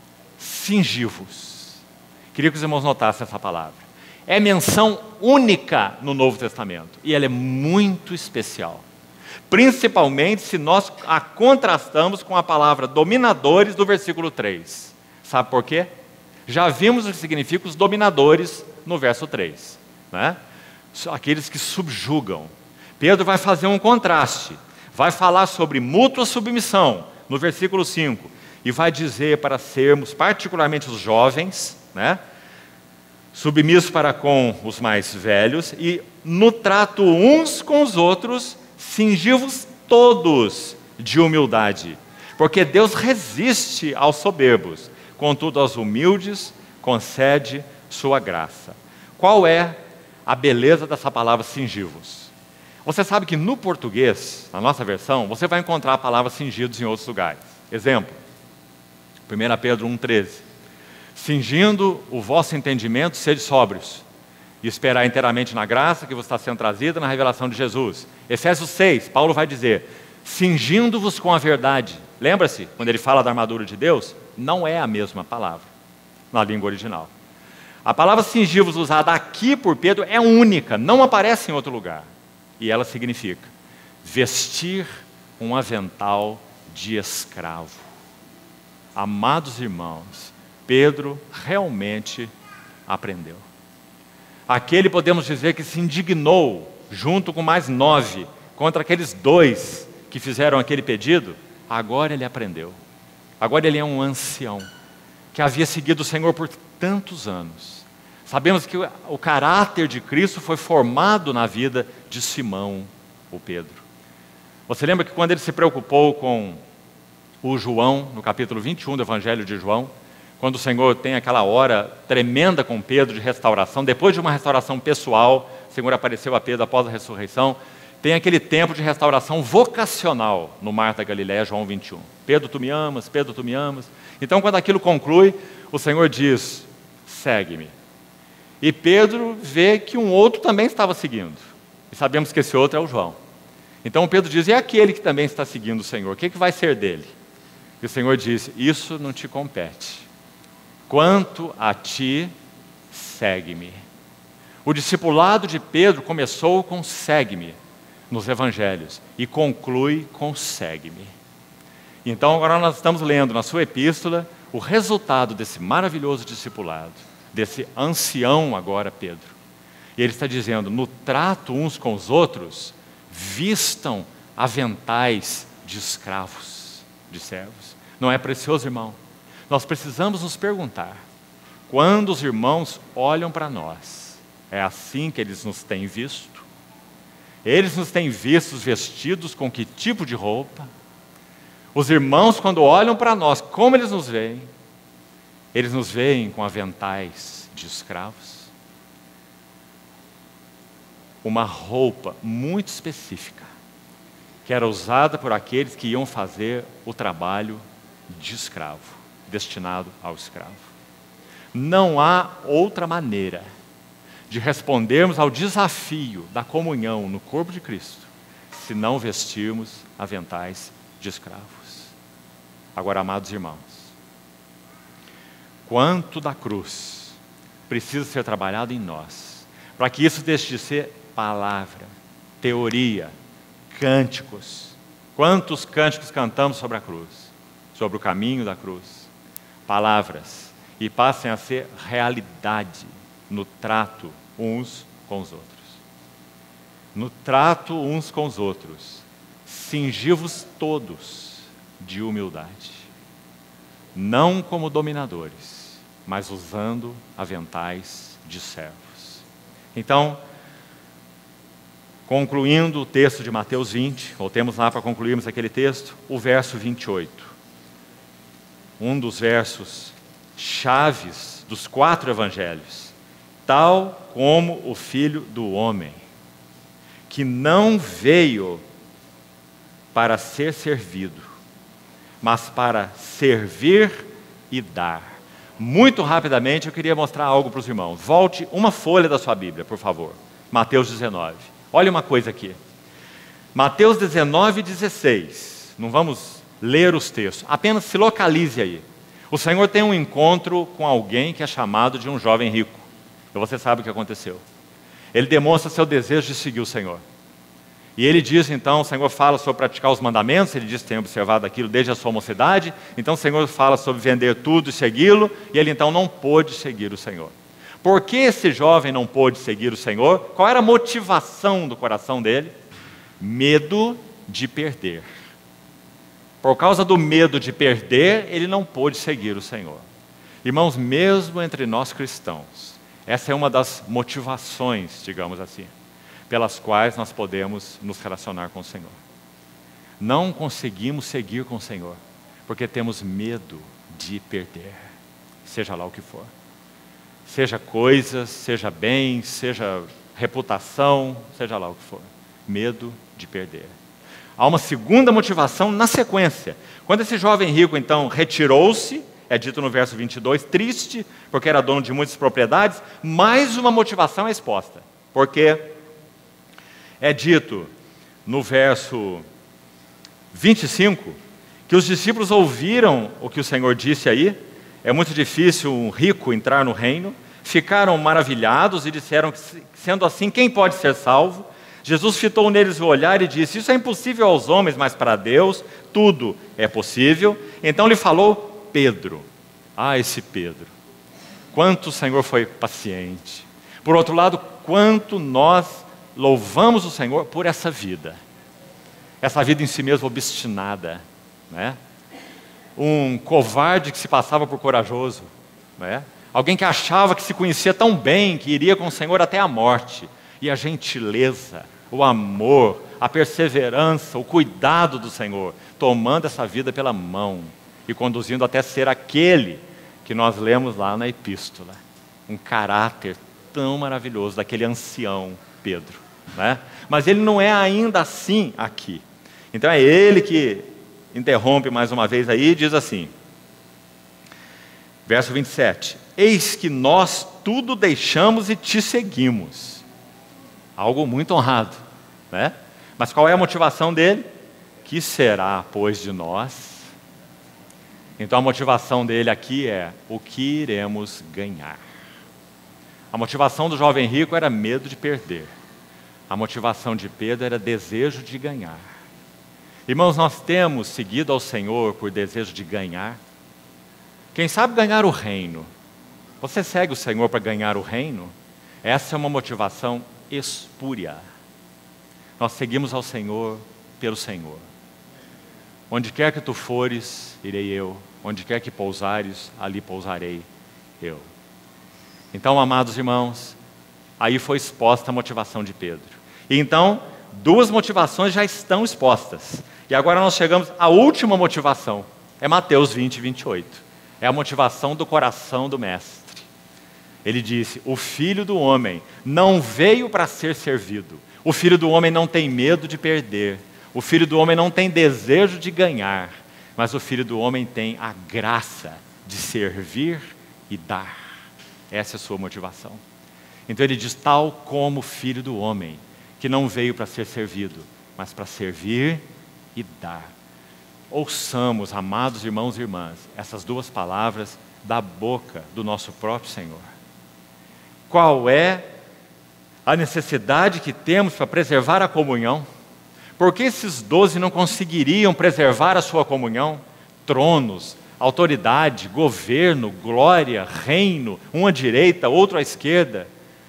cingivos. Queria que os irmãos notassem essa palavra. É menção única no Novo Testamento, e ela é muito especial. Principalmente se nós a contrastamos com a palavra dominadores do versículo três. Sabe por quê? Já vimos o que significa os dominadores no verso três, né? Aqueles que subjugam. Pedro vai fazer um contraste, vai falar sobre mútua submissão no versículo cinco, e vai dizer para sermos, particularmente os jovens, né, submissos para com os mais velhos, e no trato uns com os outros, cingivos todos de humildade, porque Deus resiste aos soberbos, contudo aos humildes concede sua graça. Qual é a beleza dessa palavra cingivos? Você sabe que no português, na nossa versão, você vai encontrar a palavra cingidos em outros lugares. Exemplo, primeira Pedro um, treze. Cingindo o vosso entendimento, sede sóbrios, e esperar inteiramente na graça que vos está sendo trazida na revelação de Jesus. Efésios seis, Paulo vai dizer, cingindo-vos com a verdade. Lembra-se, quando ele fala da armadura de Deus, não é a mesma palavra na língua original. A palavra cingivos usada aqui por Pedro é única, não aparece em outro lugar. E ela significa vestir um avental de escravo. Amados irmãos, Pedro realmente aprendeu. Aquele, podemos dizer, que se indignou, junto com mais nove, contra aqueles dois que fizeram aquele pedido, agora ele aprendeu. Agora ele é um ancião, que havia seguido o Senhor por tantos anos. Sabemos que o caráter de Cristo foi formado na vida de Simão, o Pedro. Você lembra que quando ele se preocupou com o João, no capítulo vinte e um do Evangelho de João, quando o Senhor tem aquela hora tremenda com Pedro de restauração, depois de uma restauração pessoal, o Senhor apareceu a Pedro após a ressurreição, tem aquele tempo de restauração vocacional no Mar da Galileia, João vinte e um. Pedro, tu me amas, Pedro, tu me amas. Então, quando aquilo conclui, o Senhor diz, segue-me. E Pedro vê que um outro também estava seguindo. E sabemos que esse outro é o João. Então Pedro diz, e aquele que também está seguindo o Senhor, o que, que vai ser dele? E o Senhor diz, isso não te compete. Quanto a ti, segue-me. O discipulado de Pedro começou com segue-me nos evangelhos e conclui com segue-me. Então agora nós estamos lendo na sua epístola o resultado desse maravilhoso discipulado, desse ancião agora Pedro. E ele está dizendo, no trato uns com os outros, vistam aventais de escravos, de servos. Não é precioso, irmão? Nós precisamos nos perguntar, quando os irmãos olham para nós, é assim que eles nos têm visto? Eles nos têm vistos vestidos com que tipo de roupa? Os irmãos, quando olham para nós, como eles nos veem? Eles nos veem com aventais de escravos? Uma roupa muito específica, que era usada por aqueles que iam fazer o trabalho de escravo, destinado ao escravo. Não há outra maneira de respondermos ao desafio da comunhão no corpo de Cristo, se não vestirmos aventais de escravos. Agora, amados irmãos, quanto da cruz precisa ser trabalhado em nós, para que isso deixe de ser palavra, teoria, cânticos. Quantos cânticos cantamos sobre a cruz, sobre o caminho da cruz, palavras, e passem a ser realidade no trato uns com os outros. No trato uns com os outros, cingi-vos todos de humildade, não como dominadores, mas usando aventais de servos. Então, concluindo o texto de Mateus vinte, voltemos lá para concluirmos aquele texto, o verso vinte e oito. Um dos versos chaves dos quatro evangelhos. Tal como o Filho do Homem, que não veio para ser servido, mas para servir e dar. Muito rapidamente eu queria mostrar algo para os irmãos. Volte uma folha da sua Bíblia, por favor. Mateus dezenove. Olha uma coisa aqui. Mateus dezenove, dezesseis. Não vamos ler os textos, apenas se localize aí. O Senhor tem um encontro com alguém que é chamado de um jovem rico. E você sabe o que aconteceu. Ele demonstra seu desejo de seguir o Senhor. E ele diz, então, o Senhor fala sobre praticar os mandamentos, ele diz que tem observado aquilo desde a sua mocidade, então o Senhor fala sobre vender tudo e segui-lo, e ele então não pôde seguir o Senhor. Por que esse jovem não pôde seguir o Senhor? Qual era a motivação do coração dele? Medo de perder. Por causa do medo de perder, ele não pôde seguir o Senhor. Irmãos, mesmo entre nós cristãos, essa é uma das motivações, digamos assim, pelas quais nós podemos nos relacionar com o Senhor. Não conseguimos seguir com o Senhor, porque temos medo de perder, seja lá o que for. Seja coisas, seja bens, seja reputação, seja lá o que for. Medo de perder. Há uma segunda motivação na sequência. Quando esse jovem rico, então, retirou-se, é dito no verso vinte e dois, triste, porque era dono de muitas propriedades, mais uma motivação é exposta. Porque é dito no verso vinte e cinco, que os discípulos ouviram o que o Senhor disse aí. É muito difícil um rico entrar no reino. Ficaram maravilhados e disseram que, sendo assim, quem pode ser salvo? Jesus fitou neles o olhar e disse, isso é impossível aos homens, mas para Deus tudo é possível. Então lhe falou Pedro. Ah, esse Pedro. Quanto o Senhor foi paciente. Por outro lado, quanto nós louvamos o Senhor por essa vida. Essa vida em si mesma obstinada, né? Um covarde que se passava por corajoso, né? Alguém que achava que se conhecia tão bem, que iria com o Senhor até a morte. E a gentileza, o amor, a perseverança, o cuidado do Senhor, tomando essa vida pela mão e conduzindo até ser aquele que nós lemos lá na epístola. Um caráter tão maravilhoso daquele ancião Pedro, né? Mas ele não é ainda assim aqui. Então é ele que interrompe mais uma vez aí e diz assim, verso vinte e sete, eis que nós tudo deixamos e te seguimos. Algo muito honrado, né? Mas qual é a motivação dele? Que será, pois, de nós? Então a motivação dele aqui é o que iremos ganhar. A motivação do jovem rico era medo de perder. A motivação de Pedro era desejo de ganhar. Irmãos, nós temos seguido ao Senhor por desejo de ganhar. Quem sabe ganhar o reino. Você segue o Senhor para ganhar o reino? Essa é uma motivação espúria. Nós seguimos ao Senhor pelo Senhor. Onde quer que tu fores, irei eu. Onde quer que pousares, ali pousarei eu. Então, amados irmãos, aí foi exposta a motivação de Pedro. E então, duas motivações já estão expostas. E agora nós chegamos à última motivação. É Mateus vinte, vinte e oito. É a motivação do coração do Mestre. Ele disse, o Filho do Homem não veio para ser servido. O Filho do Homem não tem medo de perder. O Filho do Homem não tem desejo de ganhar. Mas o Filho do Homem tem a graça de servir e dar. Essa é a sua motivação. Então ele diz, tal como o Filho do Homem, que não veio para ser servido, mas para servir e dar. Ouçamos, amados irmãos e irmãs, essas duas palavras da boca do nosso próprio Senhor. Qual é a necessidade que temos para preservar a comunhão? Por que esses doze não conseguiriam preservar a sua comunhão? Tronos, autoridade, governo, glória, reino, um à direita, outro à esquerda.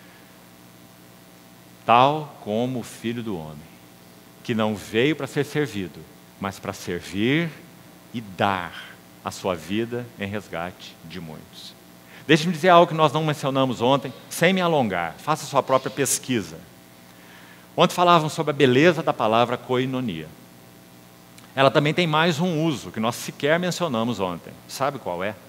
Tal como o Filho do Homem, que não veio para ser servido, mas para servir e dar a sua vida em resgate de muitos. Deixe-me dizer algo que nós não mencionamos ontem, sem me alongar. Faça sua própria pesquisa. Ontem falavam sobre a beleza da palavra koinonia. Ela também tem mais um uso, que nós sequer mencionamos ontem. Sabe qual é?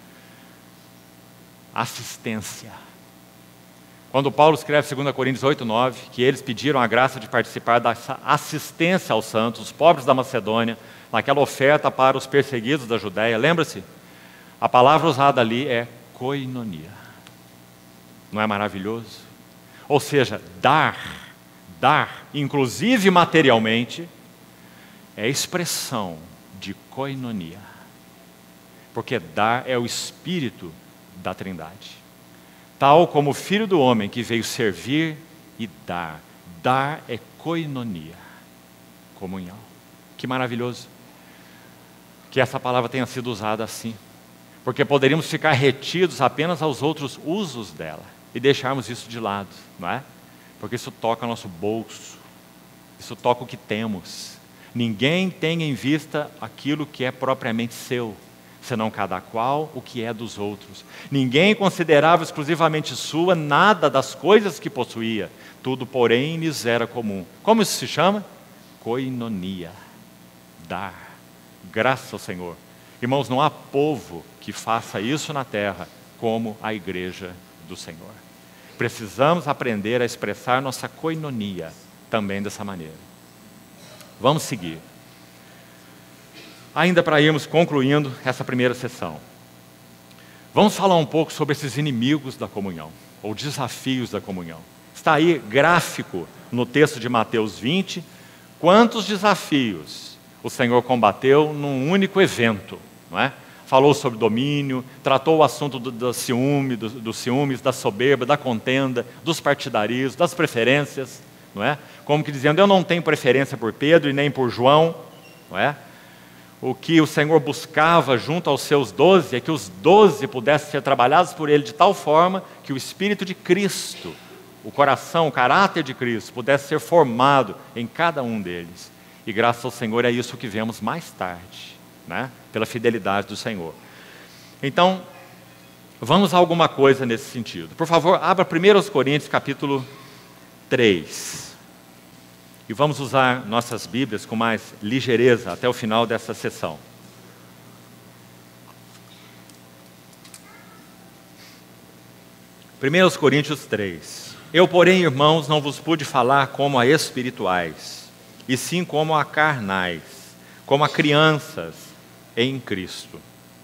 Assistência. Quando Paulo escreve segunda Coríntios oito, nove, que eles pediram a graça de participar da assistência aos santos, os pobres da Macedônia, naquela oferta para os perseguidos da Judéia, lembra-se? A palavra usada ali é koinonia. Não é maravilhoso? Ou seja, dar, dar, inclusive materialmente, é expressão de koinonia. Porque dar é o espírito da Trindade. Tal como o Filho do Homem que veio servir e dar. Dar é koinonia, comunhão. Que maravilhoso que essa palavra tenha sido usada assim. Porque poderíamos ficar retidos apenas aos outros usos dela e deixarmos isso de lado, não é? Porque isso toca o nosso bolso, isso toca o que temos. Ninguém tem em vista aquilo que é propriamente seu, senão cada qual o que é dos outros. Ninguém considerava exclusivamente sua nada das coisas que possuía, tudo, porém, lhes era comum. Como isso se chama? Koinonia, dar, graças ao Senhor. Irmãos, não há povo que faça isso na terra como a igreja do Senhor. Precisamos aprender a expressar nossa koinonia também dessa maneira. Vamos seguir. Ainda para irmos concluindo essa primeira sessão. Vamos falar um pouco sobre esses inimigos da comunhão, ou desafios da comunhão. Está aí gráfico no texto de Mateus vinte, quantos desafios o Senhor combateu num único evento, não é? Falou sobre domínio, tratou o assunto do, do ciúme, do, dos ciúmes, da soberba, da contenda, dos partidarismos, das preferências, não é? Como que dizendo, eu não tenho preferência por Pedro e nem por João, não é? O que o Senhor buscava junto aos seus doze é que os doze pudessem ser trabalhados por Ele de tal forma que o Espírito de Cristo, o coração, o caráter de Cristo, pudesse ser formado em cada um deles. E graças ao Senhor é isso que vemos mais tarde, né? Pela fidelidade do Senhor. Então, vamos a alguma coisa nesse sentido. Por favor, abra primeiro Coríntios capítulo três. E vamos usar nossas Bíblias com mais ligeireza até o final dessa sessão. primeiro Coríntios três. Eu, porém, irmãos, não vos pude falar como a espirituais, e sim como a carnais, como a crianças em Cristo.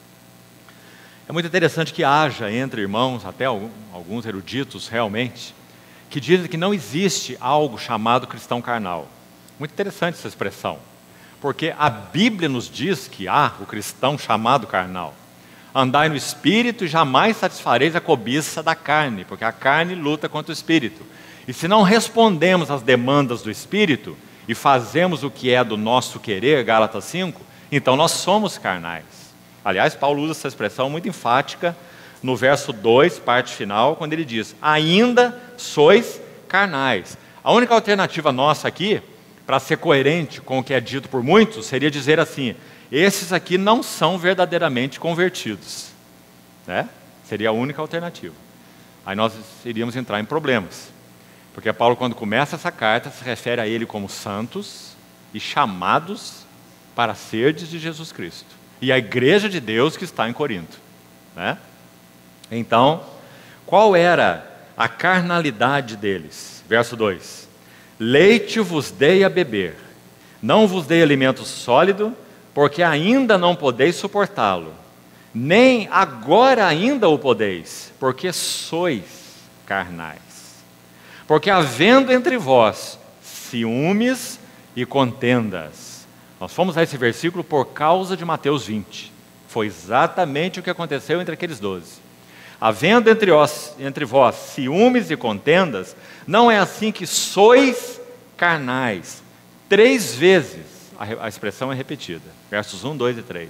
É muito interessante que haja entre irmãos, até alguns eruditos realmente, que dizem que não existe algo chamado cristão carnal. Muito interessante essa expressão, porque a Bíblia nos diz que há o cristão chamado carnal. Andai no Espírito e jamais satisfareis a cobiça da carne, porque a carne luta contra o Espírito. E se não respondemos às demandas do Espírito e fazemos o que é do nosso querer, Gálatas cinco, então nós somos carnais. Aliás, Paulo usa essa expressão muito enfática no verso dois, parte final, quando ele diz, ainda sois carnais. A única alternativa nossa aqui, para ser coerente com o que é dito por muitos, seria dizer assim, esses aqui não são verdadeiramente convertidos, né? Seria a única alternativa. Aí nós iríamos entrar em problemas, porque Paulo, quando começa essa carta, se refere a ele como santos e chamados para serdes de Jesus Cristo, e a igreja de Deus que está em Corinto, né? Então, qual era a carnalidade deles? Verso dois. Leite vos dei a beber, não vos dei alimento sólido, porque ainda não podeis suportá-lo, nem agora ainda o podeis, porque sois carnais. Porque havendo entre vós ciúmes e contendas. Nós fomos a esse versículo por causa de Mateus vinte. Foi exatamente o que aconteceu entre aqueles doze. Havendo entre vós, entre vós ciúmes e contendas, não é assim que sois carnais. Três vezes a, a expressão é repetida. Versos um, dois e três.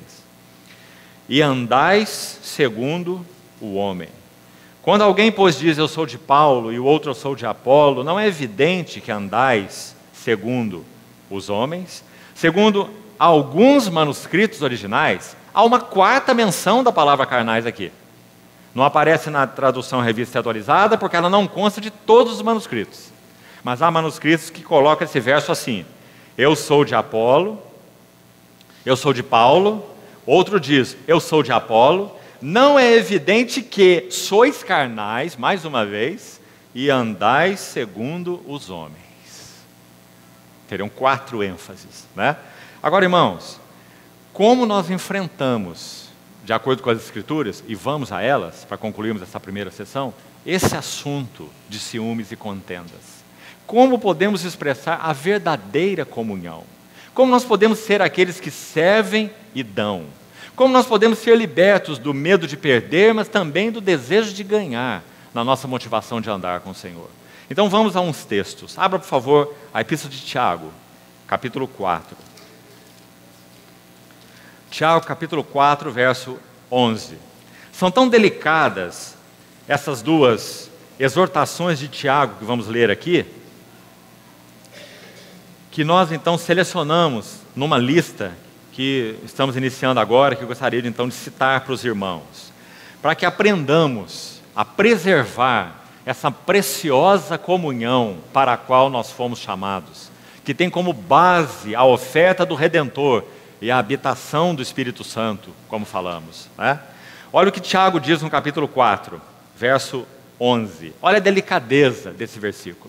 E andais segundo o homem. Quando alguém, pois, diz eu sou de Paulo e o outro eu sou de Apolo, não é evidente que andais segundo os homens? Segundo alguns manuscritos originais, há uma quarta menção da palavra carnais aqui. Não aparece na tradução revista atualizada, porque ela não consta de todos os manuscritos. Mas há manuscritos que colocam esse verso assim: eu sou de Apolo, eu sou de Paulo. Outro diz, eu sou de Apolo. Não é evidente que sois carnais, mais uma vez, e andais segundo os homens. Teriam quatro ênfases, né? Agora, irmãos, como nós enfrentamos, de acordo com as Escrituras, e vamos a elas, para concluirmos essa primeira sessão, esse assunto de ciúmes e contendas? Como podemos expressar a verdadeira comunhão? Como nós podemos ser aqueles que servem e dão? Como nós podemos ser libertos do medo de perder, mas também do desejo de ganhar na nossa motivação de andar com o Senhor? Então vamos a uns textos. Abra, por favor, a Epístola de Tiago, capítulo quatro. Tiago, capítulo quatro, verso onze. São tão delicadas essas duas exortações de Tiago que vamos ler aqui, que nós então selecionamos numa lista que estamos iniciando agora, que eu gostaria então de citar para os irmãos, para que aprendamos a preservar essa preciosa comunhão para a qual nós fomos chamados, que tem como base a oferta do Redentor e a habitação do Espírito Santo, como falamos, né? Olha o que Tiago diz no capítulo quatro, verso onze. Olha a delicadeza desse versículo.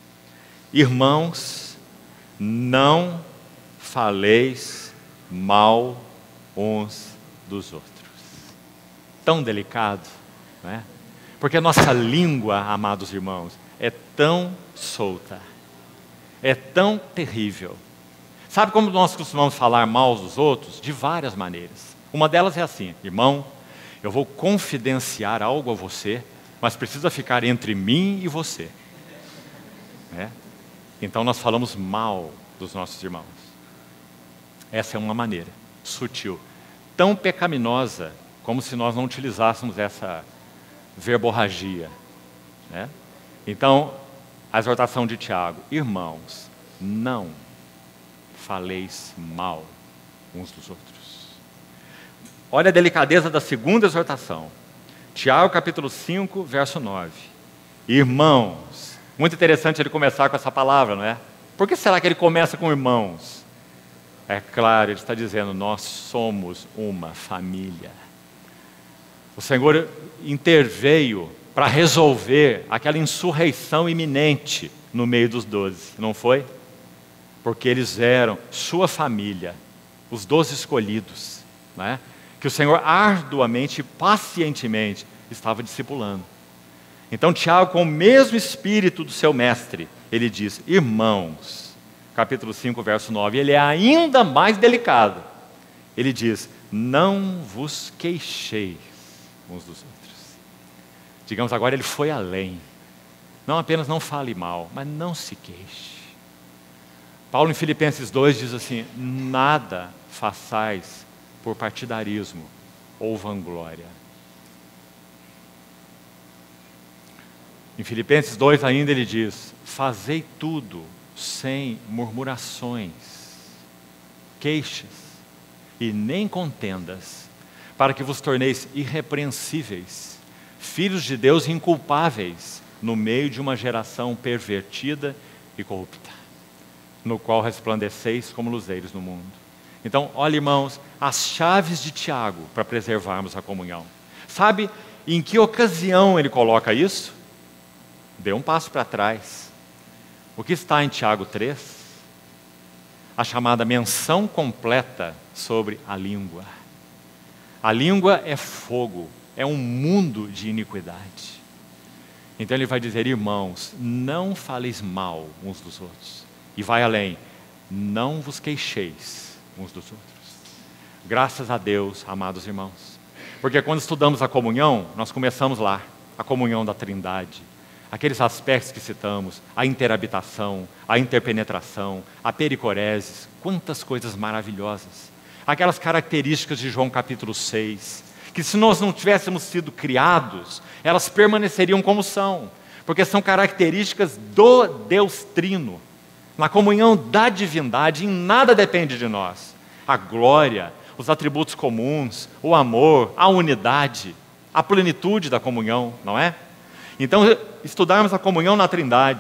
Irmãos, não faleis mal uns dos outros. Tão delicado, né? Porque a nossa língua, amados irmãos, é tão solta, é tão terrível. Sabe como nós costumamos falar mal dos outros? De várias maneiras. Uma delas é assim: irmão, eu vou confidenciar algo a você, mas precisa ficar entre mim e você. Né? Então nós falamos mal dos nossos irmãos. Essa é uma maneira sutil, tão pecaminosa, como se nós não utilizássemos essa verborragia, né? Então, a exortação de Tiago: irmãos, não faleis mal uns dos outros. Olha a delicadeza da segunda exortação. Tiago capítulo cinco, verso nove. Irmãos, muito interessante ele começar com essa palavra, não é? Por que será que ele começa com irmãos? É claro, ele está dizendo, nós somos uma família. O Senhor interveio para resolver aquela insurreição iminente no meio dos doze, não foi? Porque eles eram sua família, os doze escolhidos, né? Que o Senhor arduamente e pacientemente estava discipulando. Então Tiago, com o mesmo espírito do seu mestre, ele diz, irmãos, capítulo cinco, verso nove, ele é ainda mais delicado. Ele diz, não vos queixeis uns dos outros. Digamos agora, ele foi além. Não apenas não fale mal, mas não se queixe. Paulo em Filipenses dois diz assim, nada façais por partidarismo ou vanglória. Em Filipenses dois ainda ele diz, fazei tudo sem murmurações, queixas e nem contendas, para que vos torneis irrepreensíveis, filhos de Deus inculpáveis, no meio de uma geração pervertida e corrupta, no qual resplandeceis como luzeiros no mundo. Então, olha irmãos, as chaves de Tiago para preservarmos a comunhão. Sabe em que ocasião ele coloca isso? Dê um passo para trás. O que está em Tiago três? A chamada menção completa sobre a língua. A língua é fogo, é um mundo de iniquidade. Então ele vai dizer, irmãos, não faleis mal uns dos outros. E vai além, não vos queixeis uns dos outros. Graças a Deus, amados irmãos. Porque quando estudamos a comunhão, nós começamos lá, a comunhão da Trindade. Aqueles aspectos que citamos, a interhabitação, a interpenetração, a pericoreses, quantas coisas maravilhosas. Aquelas características de João capítulo seis, que se nós não tivéssemos sido criados, elas permaneceriam como são, porque são características do Deus Trino. Na comunhão da divindade, em nada depende de nós. A glória, os atributos comuns, o amor, a unidade, a plenitude da comunhão, não é? Então, estudarmos a comunhão na Trindade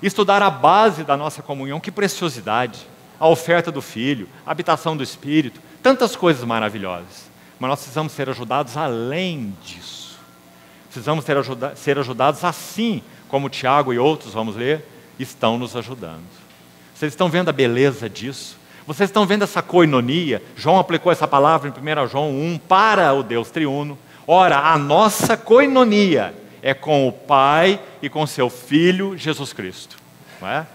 estudar a base da nossa comunhão, que preciosidade, a oferta do Filho, a habitação do Espírito, tantas coisas maravilhosas. Mas nós precisamos ser ajudados além disso. Precisamos ter ajuda, ser ajudados assim, como Tiago e outros, vamos ler, estão nos ajudando. Vocês estão vendo a beleza disso? Vocês estão vendo essa koinonia? João aplicou essa palavra em primeiro João um para o Deus triuno. Ora, a nossa koinonia é com o Pai e com seu Filho Jesus Cristo. Não é?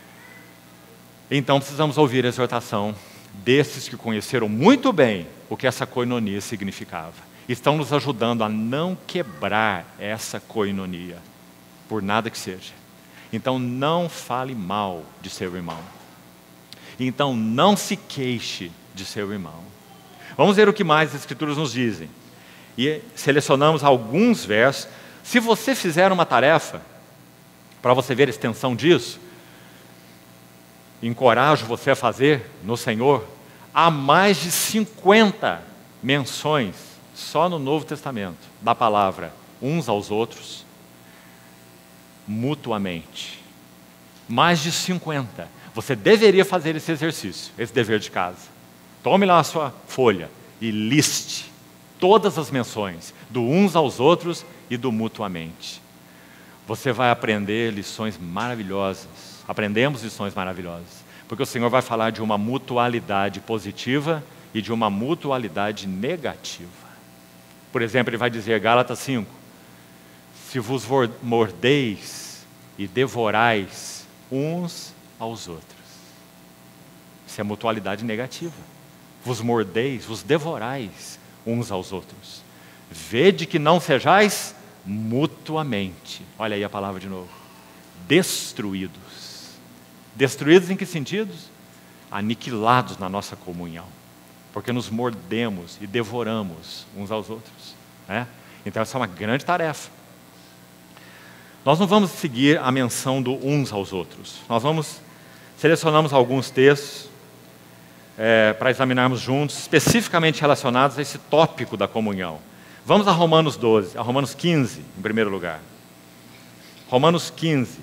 Então precisamos ouvir a exortação desses que conheceram muito bem o que essa koinonia significava. Estão nos ajudando a não quebrar essa koinonia, por nada que seja. Então não fale mal de seu irmão. Então não se queixe de seu irmão. Vamos ver o que mais as Escrituras nos dizem. E selecionamos alguns versos. Se você fizer uma tarefa, para você ver a extensão disso, encorajo você a fazer no Senhor, há mais de cinquenta menções, só no Novo Testamento, da palavra uns aos outros, mutuamente. Mais de cinquenta. Você deveria fazer esse exercício, esse dever de casa. Tome lá a sua folha e liste todas as menções do uns aos outros e do mutuamente. Você vai aprender lições maravilhosas. Aprendemos lições maravilhosas. Porque o Senhor vai falar de uma mutualidade positiva e de uma mutualidade negativa. Por exemplo, Ele vai dizer, Gálatas cinco, se vos mordeis e devorais uns aos outros. Isso é mutualidade negativa. Vos mordeis, vos devorais uns aos outros. Vede que não sejais mutuamente. Olha aí a palavra de novo. Destruídos. Destruídos em que sentidos? Aniquilados na nossa comunhão. Porque nos mordemos e devoramos uns aos outros. Né? Então essa é uma grande tarefa. Nós não vamos seguir a menção do uns aos outros. Nós vamos, selecionamos alguns textos é, para examinarmos juntos, especificamente relacionados a esse tópico da comunhão. Vamos a Romanos doze, a Romanos quinze, em primeiro lugar. Romanos quinze.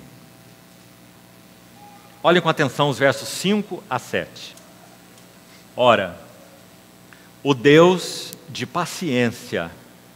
Olhem com atenção os versos cinco a sete. Ora, o Deus de paciência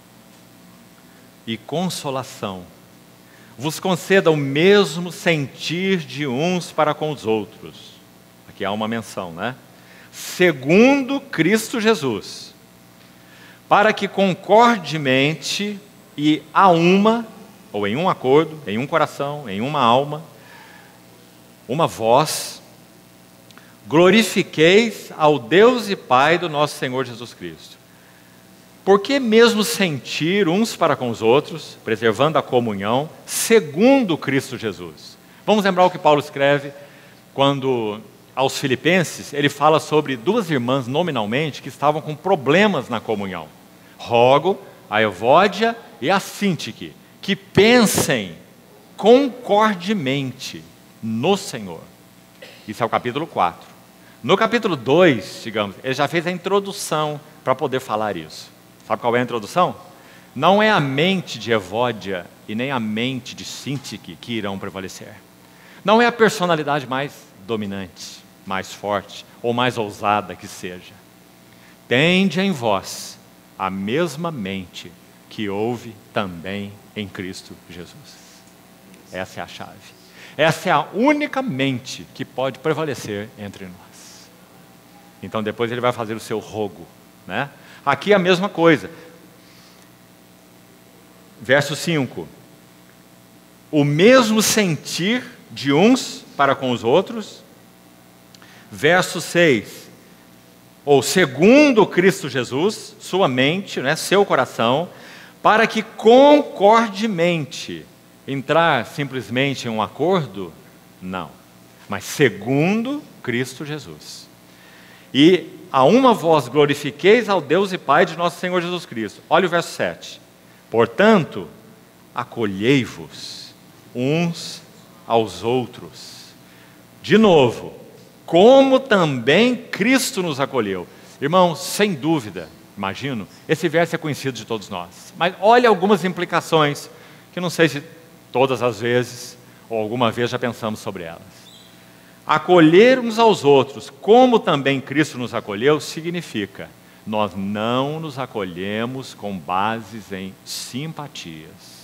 e consolação vos conceda o mesmo sentir de uns para com os outros. Aqui há uma menção, né? Segundo Cristo Jesus, para que concordemente e a uma, ou em um acordo, em um coração, em uma alma, uma voz, glorifiqueis ao Deus e Pai do nosso Senhor Jesus Cristo. Porque mesmo sentir uns para com os outros, preservando a comunhão, segundo Cristo Jesus. Vamos lembrar o que Paulo escreve quando, aos Filipenses, ele fala sobre duas irmãs, nominalmente, que estavam com problemas na comunhão. Rogo a Evódia e a Síntique, que pensem concordemente no Senhor. Isso é o capítulo quatro. No capítulo dois, digamos, ele já fez a introdução para poder falar isso. Sabe qual é a introdução? Não é a mente de Evódia e nem a mente de Síntique que irão prevalecer. Não é a personalidade mais dominante, mais forte ou mais ousada que seja. Tende em vós a mesma mente que houve também em Cristo Jesus. Essa é a chave. Essa é a única mente que pode prevalecer entre nós. Então depois ele vai fazer o seu rogo, né? Aqui é a mesma coisa. Verso cinco. O mesmo sentir de uns para com os outros. Verso seis. Ou segundo Cristo Jesus, sua mente, né, seu coração, para que concordemente, entrar simplesmente em um acordo? Não. Mas segundo Cristo Jesus. E a uma voz glorifiqueis ao Deus e Pai de nosso Senhor Jesus Cristo. Olha o verso sete. Portanto, acolhei-vos uns aos outros. De novo, como também Cristo nos acolheu. Irmãos, sem dúvida, imagino, esse verso é conhecido de todos nós. Mas olha algumas implicações, que não sei se todas as vezes, ou alguma vez já pensamos sobre elas. Acolher uns aos outros, como também Cristo nos acolheu, significa: nós não nos acolhemos com bases em simpatias.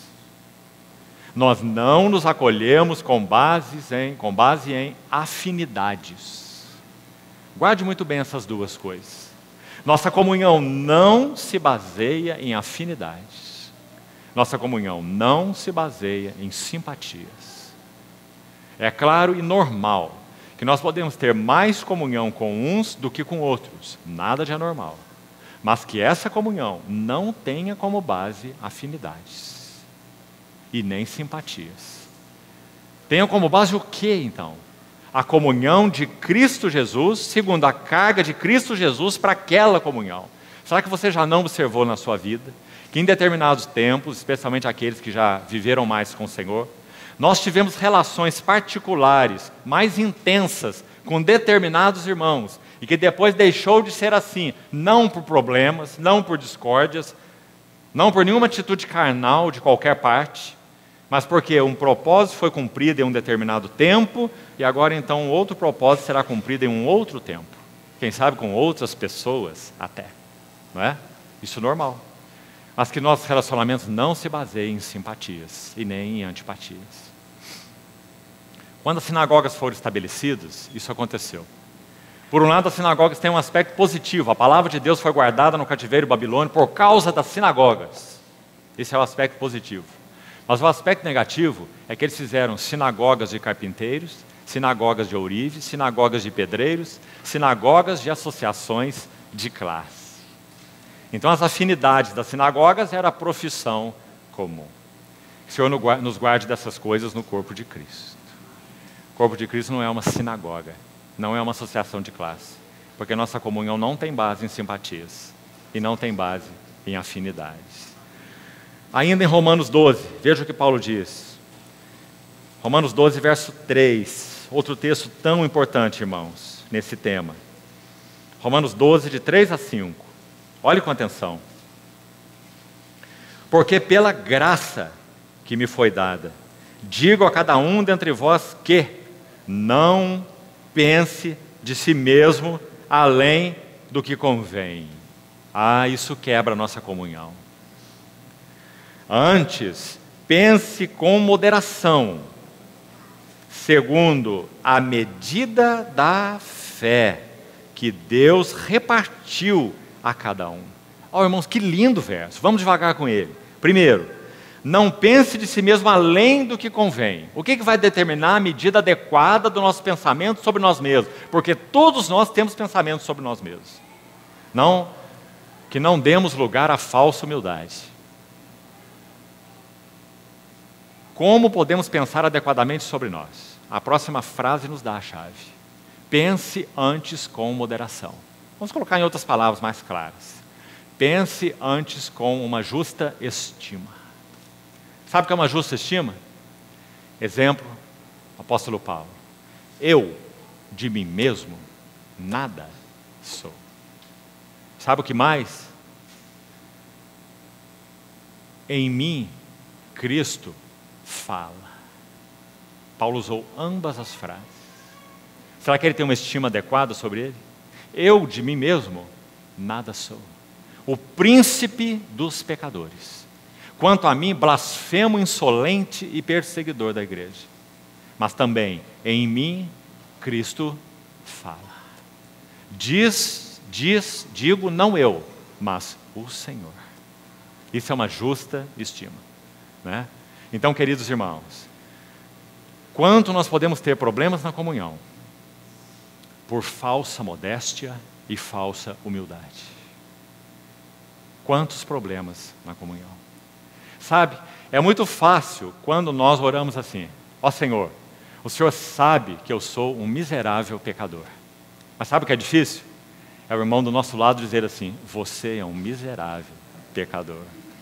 Nós não nos acolhemos com, bases em, com base em afinidades. Guarde muito bem essas duas coisas. Nossa comunhão não se baseia em afinidades. Nossa comunhão não se baseia em simpatias. É claro e normal que nós podemos ter mais comunhão com uns do que com outros. Nada de anormal. Mas que essa comunhão não tenha como base afinidades e nem simpatias. Tenha como base o que, então? A comunhão de Cristo Jesus, segundo a carga de Cristo Jesus para aquela comunhão. Será que você já não observou na sua vida que em determinados tempos, especialmente aqueles que já viveram mais com o Senhor, nós tivemos relações particulares, mais intensas, com determinados irmãos, e que depois deixou de ser assim, não por problemas, não por discórdias, não por nenhuma atitude carnal de qualquer parte, mas porque um propósito foi cumprido em um determinado tempo, e agora então um outro propósito será cumprido em um outro tempo. Quem sabe com outras pessoas até, não é? Isso é normal. Mas que nossos relacionamentos não se baseiem em simpatias e nem em antipatias. Quando as sinagogas foram estabelecidas, isso aconteceu. Por um lado, as sinagogas têm um aspecto positivo. A palavra de Deus foi guardada no cativeiro babilônico por causa das sinagogas. Esse é o aspecto positivo. Mas o aspecto negativo é que eles fizeram sinagogas de carpinteiros, sinagogas de ourives, sinagogas de pedreiros, sinagogas de associações de classe. Então, as afinidades das sinagogas era a profissão comum. Que o Senhor nos guarde dessas coisas no corpo de Cristo. O corpo de Cristo não é uma sinagoga, não é uma associação de classe, porque nossa comunhão não tem base em simpatias e não tem base em afinidades. Ainda em Romanos doze, veja o que Paulo diz. Romanos doze, verso três, outro texto tão importante, irmãos, nesse tema. Romanos doze, de três a cinco. Olhe com atenção. Porque pela graça que me foi dada, digo a cada um dentre vós que não pense de si mesmo além do que convém. Ah, isso quebra a nossa comunhão. Antes, pense com moderação, segundo a medida da fé que Deus repartiu a cada um. Ó, irmãos, que lindo verso. Vamos devagar com ele. Primeiro, não pense de si mesmo além do que convém. O que, que vai determinar a medida adequada do nosso pensamento sobre nós mesmos? Porque todos nós temos pensamentos sobre nós mesmos. Não, que não demos lugar à falsa humildade. Como podemos pensar adequadamente sobre nós? A próxima frase nos dá a chave. Pense antes com moderação. Vamos colocar em outras palavras mais claras. Pense antes com uma justa estima. Sabe o que é uma justa estima? Exemplo, apóstolo Paulo. Eu, de mim mesmo, nada sou. Sabe o que mais? Em mim, Cristo fala. Paulo usou ambas as frases. Será que ele tem uma estima adequada sobre ele? Eu, de mim mesmo, nada sou. O príncipe dos pecadores. Quanto a mim, blasfemo, insolente e perseguidor da igreja. Mas também, em mim, Cristo fala. Diz, diz, digo, não eu, mas o Senhor. Isso é uma justa estima, né? Então, queridos irmãos, quanto nós podemos ter problemas na comunhão por falsa modéstia e falsa humildade. Quantos problemas na comunhão. Sabe, é muito fácil quando nós oramos assim: ó Senhor, o Senhor sabe que eu sou um miserável pecador. Mas sabe o que é difícil? É o irmão do nosso lado dizer assim: você é um miserável pecador.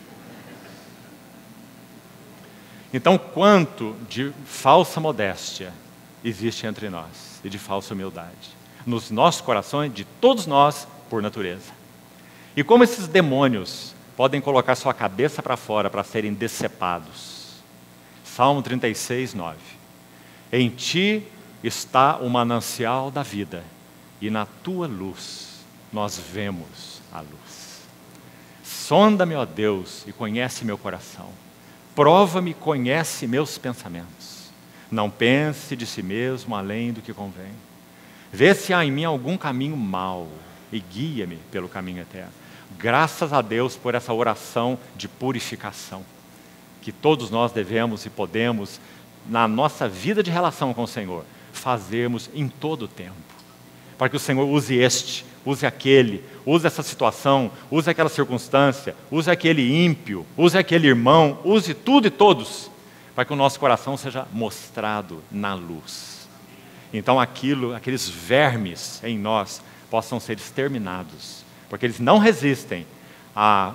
Então, quanto de falsa modéstia existe entre nós e de falsa humildade? Nos nossos corações, de todos nós, por natureza. E como esses demônios podem colocar sua cabeça para fora para serem decepados? Salmo trinta e seis, nove. Em ti está o manancial da vida, e na tua luz nós vemos a luz. Sonda-me, ó Deus, e conhece meu coração. Prova-me e conhece meus pensamentos. Não pense de si mesmo além do que convém. Vê se há em mim algum caminho mau e guia-me pelo caminho eterno. Graças a Deus por essa oração de purificação, que todos nós devemos e podemos, na nossa vida de relação com o Senhor, fazermos em todo o tempo. Para que o Senhor use este, use aquele, use essa situação, use aquela circunstância, use aquele ímpio, use aquele irmão, use tudo e todos, para que o nosso coração seja mostrado na luz. Então aquilo, aqueles vermes em nós possam ser exterminados, porque eles não resistem à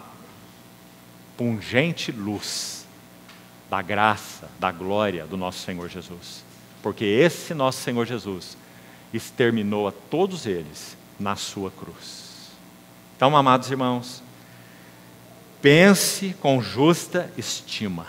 pungente luz da graça, da glória do nosso Senhor Jesus. Porque esse nosso Senhor Jesus exterminou a todos eles na sua cruz. Então, amados irmãos, pense com justa estima.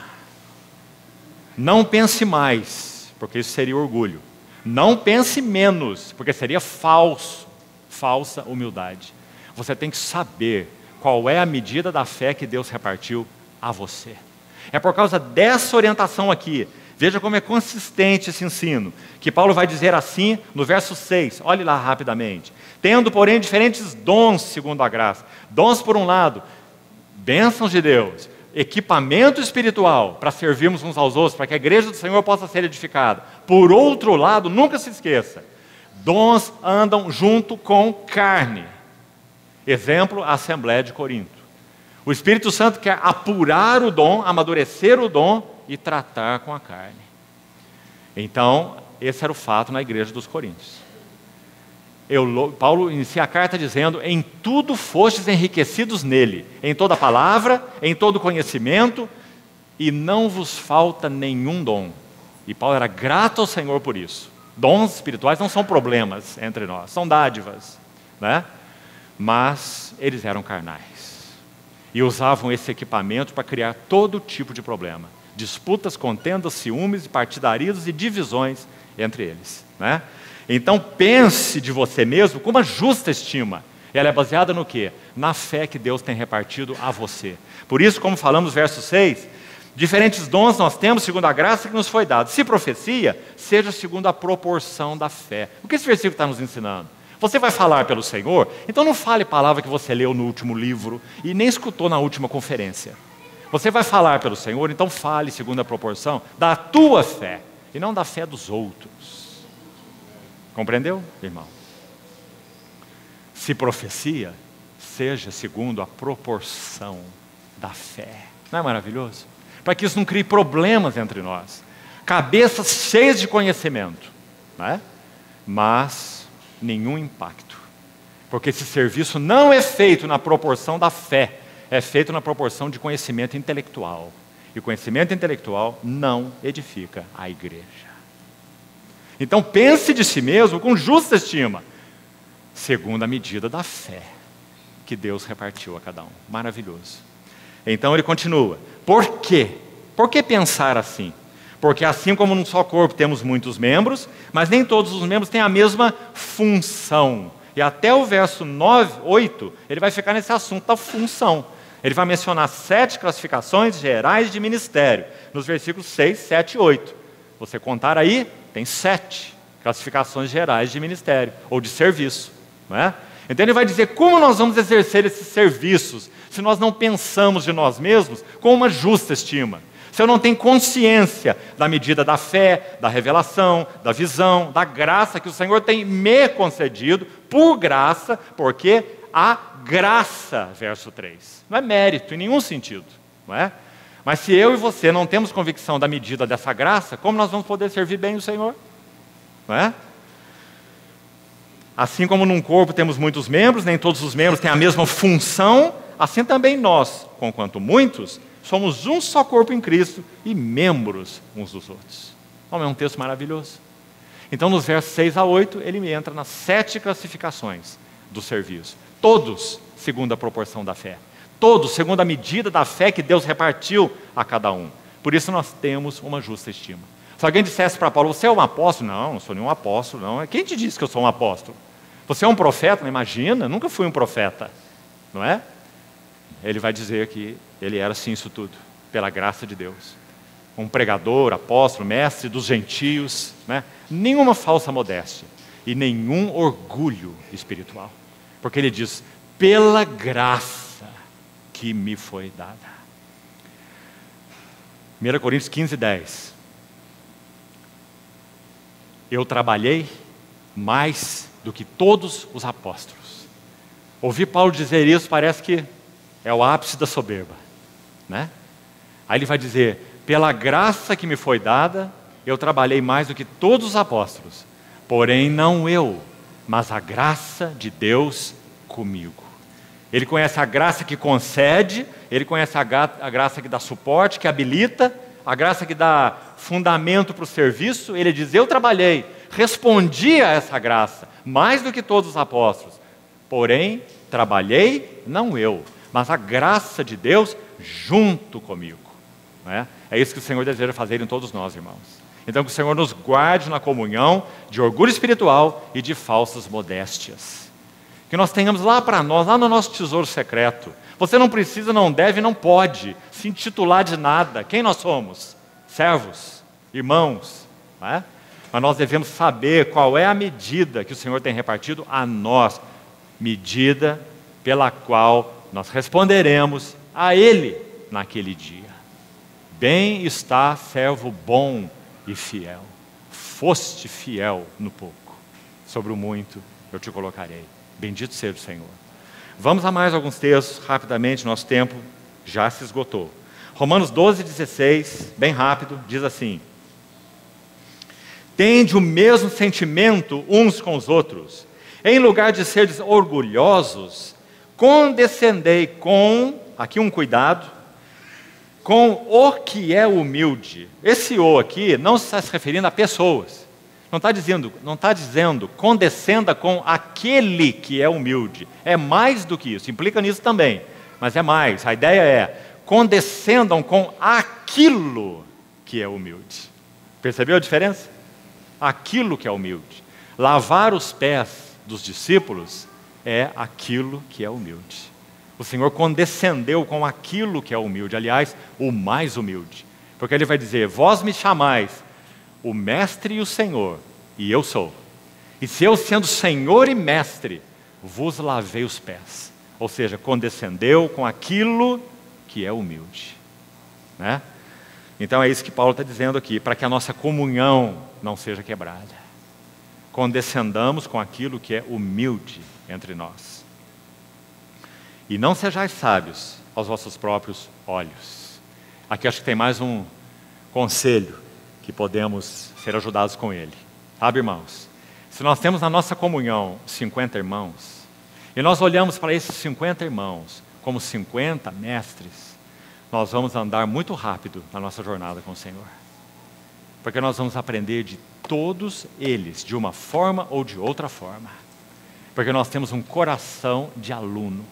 Não pense mais, porque isso seria orgulho. Não pense menos, porque seria falso, falsa humildade. Você tem que saber qual é a medida da fé que Deus repartiu a você. É por causa dessa orientação aqui, veja como é consistente esse ensino, que Paulo vai dizer assim no verso seis, olhe lá rapidamente. Tendo, porém, diferentes dons segundo a graça. Dons, por um lado, bênçãos de Deus, equipamento espiritual para servirmos uns aos outros, para que a igreja do Senhor possa ser edificada. Por outro lado, nunca se esqueça, dons andam junto com carne. Exemplo, a Assembleia de Corinto. O Espírito Santo quer apurar o dom, amadurecer o dom e tratar com a carne. Então, esse era o fato na igreja dos Coríntios. Eu, Paulo inicia a carta dizendo: em tudo fostes enriquecidos nele, em toda palavra, em todo conhecimento, e não vos falta nenhum dom. E Paulo era grato ao Senhor por isso. Dons espirituais não são problemas entre nós, são dádivas, né? Mas eles eram carnais. E usavam esse equipamento para criar todo tipo de problema. Disputas, contendas, ciúmes, partidarias e divisões entre eles, né? Então pense de você mesmo com uma justa estima. Ela é baseada no quê? Na fé que Deus tem repartido a você. Por isso, como falamos no verso seis, diferentes dons nós temos segundo a graça que nos foi dada. Se profecia, seja segundo a proporção da fé. O que esse versículo está nos ensinando? Você vai falar pelo Senhor, então não fale palavra que você leu no último livro e nem escutou na última conferência. Você vai falar pelo Senhor, então fale segundo a proporção da tua fé e não da fé dos outros. Compreendeu, irmão? Se profecia, seja segundo a proporção da fé. Não é maravilhoso? Para que isso não crie problemas entre nós. Cabeças cheias de conhecimento, não é? Mas nenhum impacto. Porque esse serviço não é feito na proporção da fé, é feito na proporção de conhecimento intelectual. E o conhecimento intelectual não edifica a igreja. Então pense de si mesmo com justa estima, segundo a medida da fé que Deus repartiu a cada um. Maravilhoso. Então ele continua. Por quê? Por que pensar assim? Porque assim como num só corpo temos muitos membros, mas nem todos os membros têm a mesma função. E até o verso nove, oito, ele vai ficar nesse assunto da função. Ele vai mencionar sete classificações gerais de ministério, nos versículos seis, sete e oito. Você contar aí, tem sete classificações gerais de ministério, ou de serviço. Não é? Então ele vai dizer como nós vamos exercer esses serviços, se nós não pensamos de nós mesmos com uma justa estima. Se eu não tenho consciência da medida da fé, da revelação, da visão, da graça que o Senhor tem me concedido, por graça, porque a graça, verso três. Não é mérito em nenhum sentido, não é? Mas se eu e você não temos convicção da medida dessa graça, como nós vamos poder servir bem o Senhor? Não é? Assim como num corpo temos muitos membros, nem todos os membros têm a mesma função, assim também nós, conquanto muitos, somos um só corpo em Cristo e membros uns dos outros. Não é um texto maravilhoso? Então, nos versos seis a oito, ele entra nas sete classificações do serviço. Todos segundo a proporção da fé. Todos segundo a medida da fé que Deus repartiu a cada um. Por isso nós temos uma justa estima. Se alguém dissesse para Paulo, você é um apóstolo? Não, não sou nenhum apóstolo, não. Quem te disse que eu sou um apóstolo? Você é um profeta? Não imagina, nunca fui um profeta, não é? Ele vai dizer que ele era sim isso tudo, pela graça de Deus. Um pregador, apóstolo, mestre dos gentios, né? Nenhuma falsa modéstia e nenhum orgulho espiritual. Porque ele diz, pela graça que me foi dada. primeira Coríntios quinze, dez. Eu trabalhei mais do que todos os apóstolos. Ouvir Paulo dizer isso parece que é o ápice da soberba, né? Aí ele vai dizer, pela graça que me foi dada, eu trabalhei mais do que todos os apóstolos. Porém, não eu, mas a graça de Deus comigo. Ele conhece a graça que concede, ele conhece a, gra a graça que dá suporte, que habilita, a graça que dá fundamento para o serviço. Ele diz, eu trabalhei, respondi a essa graça, mais do que todos os apóstolos. Porém, trabalhei, não eu, mas a graça de Deus junto comigo. Não é? É isso que o Senhor deseja fazer em todos nós, irmãos. Então, que o Senhor nos guarde na comunhão de orgulho espiritual e de falsas modéstias. Que nós tenhamos lá para nós, lá no nosso tesouro secreto. Você não precisa, não deve, não pode se intitular de nada. Quem nós somos? Servos, irmãos. Não é? Mas nós devemos saber qual é a medida que o Senhor tem repartido a nós. Medida pela qual nós responderemos a Ele naquele dia. Bem está, servo bom e fiel. Foste fiel no pouco, sobre o muito eu te colocarei. Bendito seja o Senhor. Vamos a mais alguns textos, rapidamente, nosso tempo já se esgotou. Romanos doze, dezesseis, bem rápido, diz assim: tende o mesmo sentimento uns com os outros. Em lugar de seres orgulhosos, condescendei com, aqui um cuidado, com o que é humilde. Esse o aqui não está se referindo a pessoas. Não está dizendo, não está dizendo, condescenda com aquele que é humilde. É mais do que isso, implica nisso também. Mas é mais, a ideia é, condescendam com aquilo que é humilde. Percebeu a diferença? Aquilo que é humilde. Lavar os pés dos discípulos é aquilo que é humilde. O Senhor condescendeu com aquilo que é humilde, aliás, o mais humilde. Porque Ele vai dizer, vós me chamais o mestre e o Senhor, e eu sou. E se eu, sendo Senhor e mestre, vos lavei os pés. Ou seja, condescendeu com aquilo que é humilde. Né? Então é isso que Paulo está dizendo aqui, para que a nossa comunhão não seja quebrada. Condescendamos com aquilo que é humilde entre nós. E não sejais sábios aos vossos próprios olhos. Aqui acho que tem mais um conselho que podemos ser ajudados com ele. Sabe, irmãos? Se nós temos na nossa comunhão cinquenta irmãos, e nós olhamos para esses cinquenta irmãos como cinquenta mestres, nós vamos andar muito rápido na nossa jornada com o Senhor. Porque nós vamos aprender de todos eles, de uma forma ou de outra forma. Porque nós temos um coração de aluno.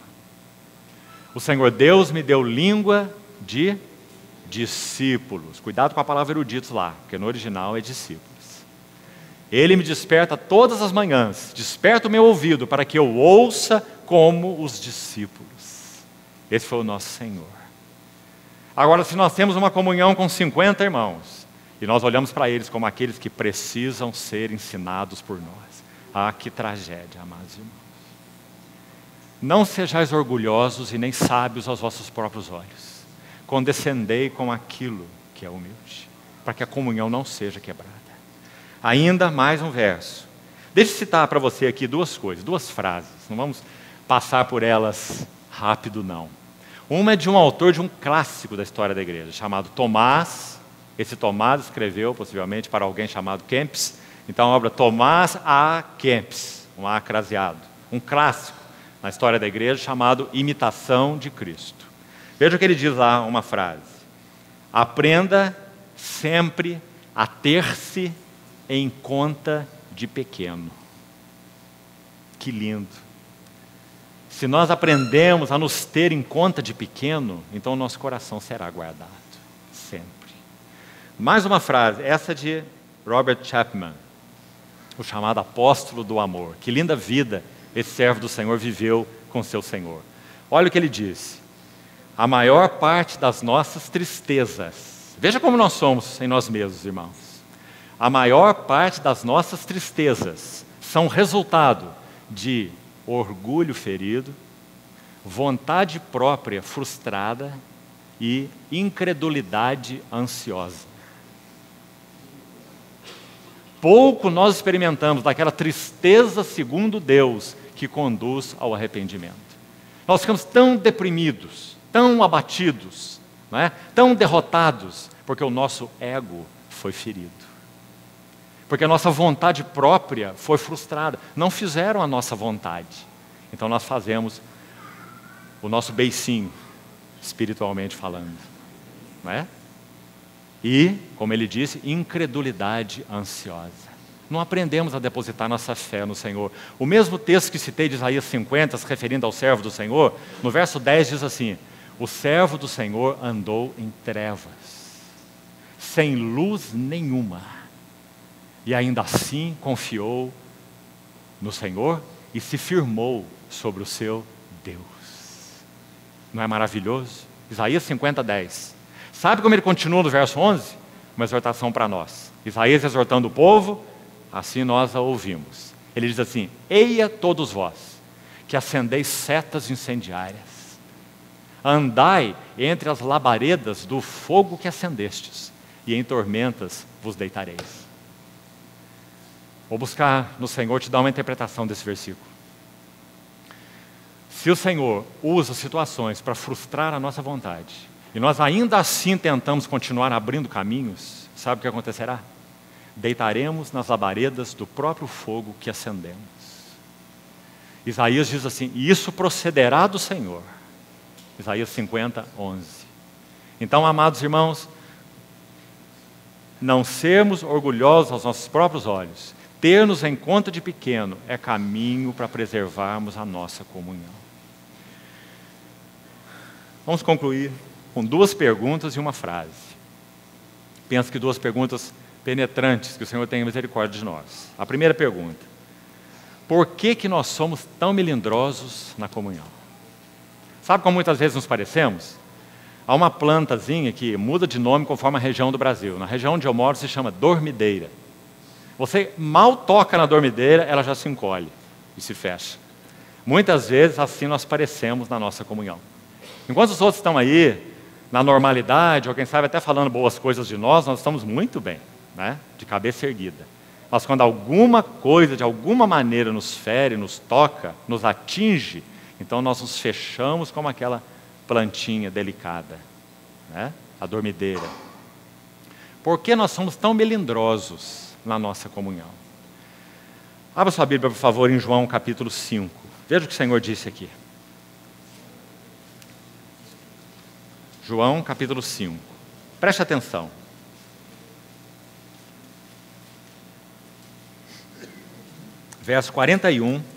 O Senhor Deus me deu língua de discípulos. Cuidado com a palavra eruditos lá, porque no original é discípulos. Ele me desperta todas as manhãs, desperta o meu ouvido para que eu ouça como os discípulos. Esse foi o nosso Senhor. Agora, se nós temos uma comunhão com cinquenta irmãos, e nós olhamos para eles como aqueles que precisam ser ensinados por nós. Ah, que tragédia, amados irmãos. Não sejais orgulhosos e nem sábios aos vossos próprios olhos. Condescendei com aquilo que é humilde, para que a comunhão não seja quebrada. Ainda mais um verso. Deixa eu citar para você aqui duas coisas, duas frases. Não vamos passar por elas rápido, não. Uma é de um autor de um clássico da história da igreja, chamado Tomás. Esse Tomás escreveu, possivelmente, para alguém chamado Kempis. Então, a obra Tomás A. Kempis, um A craseado. Um clássico na história da igreja, chamado Imitação de Cristo. Veja o que ele diz lá, uma frase. Aprenda sempre a ter-se em conta de pequeno. Que lindo. Se nós aprendemos a nos ter em conta de pequeno, então o nosso coração será guardado, sempre. Mais uma frase, essa de Robert Chapman, o chamado apóstolo do amor. Que linda vida esse servo do Senhor viveu com seu Senhor. Olha o que ele disse: a maior parte das nossas tristezas, veja como nós somos em nós mesmos, irmãos. A maior parte das nossas tristezas são resultado de orgulho ferido, vontade própria frustrada e incredulidade ansiosa. Pouco nós experimentamos daquela tristeza segundo Deus que conduz ao arrependimento. Nós ficamos tão deprimidos, tão abatidos, não é? Tão derrotados, porque o nosso ego foi ferido. Porque a nossa vontade própria foi frustrada. Não fizeram a nossa vontade. Então nós fazemos o nosso beicinho, espiritualmente falando. Não é? E, como ele disse, incredulidade ansiosa. Não aprendemos a depositar nossa fé no Senhor. O mesmo texto que citei de Isaías cinquenta, se referindo ao servo do Senhor, no verso dez diz assim: o servo do Senhor andou em trevas, sem luz nenhuma, e ainda assim confiou no Senhor e se firmou sobre o seu Deus. Não é maravilhoso? Isaías cinquenta, dez. Sabe como ele continua no verso onze? Uma exortação para nós. Isaías exortando o povo, assim nós a ouvimos. Ele diz assim: eia todos vós, que acendeis setas incendiárias, andai entre as labaredas do fogo que acendestes, e em tormentas vos deitareis. Vou buscar no Senhor te dar uma interpretação desse versículo. Se o Senhor usa situações para frustrar a nossa vontade, e nós ainda assim tentamos continuar abrindo caminhos, sabe o que acontecerá? Deitaremos nas labaredas do próprio fogo que acendemos. Isaías diz assim: e isso procederá do Senhor. Isaías cinquenta, onze. Então, amados irmãos, não sermos orgulhosos aos nossos próprios olhos, ter-nos em conta de pequeno, é caminho para preservarmos a nossa comunhão. Vamos concluir com duas perguntas e uma frase. Penso que duas perguntas penetrantes, que o Senhor tenha misericórdia de nós. A primeira pergunta: por que que nós somos tão melindrosos na comunhão? Sabe como muitas vezes nos parecemos? Há uma plantazinha que muda de nome conforme a região do Brasil. Na região onde eu moro se chama dormideira. Você mal toca na dormideira, ela já se encolhe e se fecha. Muitas vezes assim nós parecemos na nossa comunhão. Enquanto os outros estão aí, na normalidade, ou quem sabe até falando boas coisas de nós, nós estamos muito bem, né? De cabeça erguida. Mas quando alguma coisa, de alguma maneira, nos fere, nos toca, nos atinge, então nós nos fechamos como aquela plantinha delicada, né? A dormideira. Por que nós somos tão melindrosos na nossa comunhão? Abra sua Bíblia, por favor, em João capítulo cinco. Veja o que o Senhor disse aqui. João capítulo cinco. Preste atenção. Verso quarenta e um.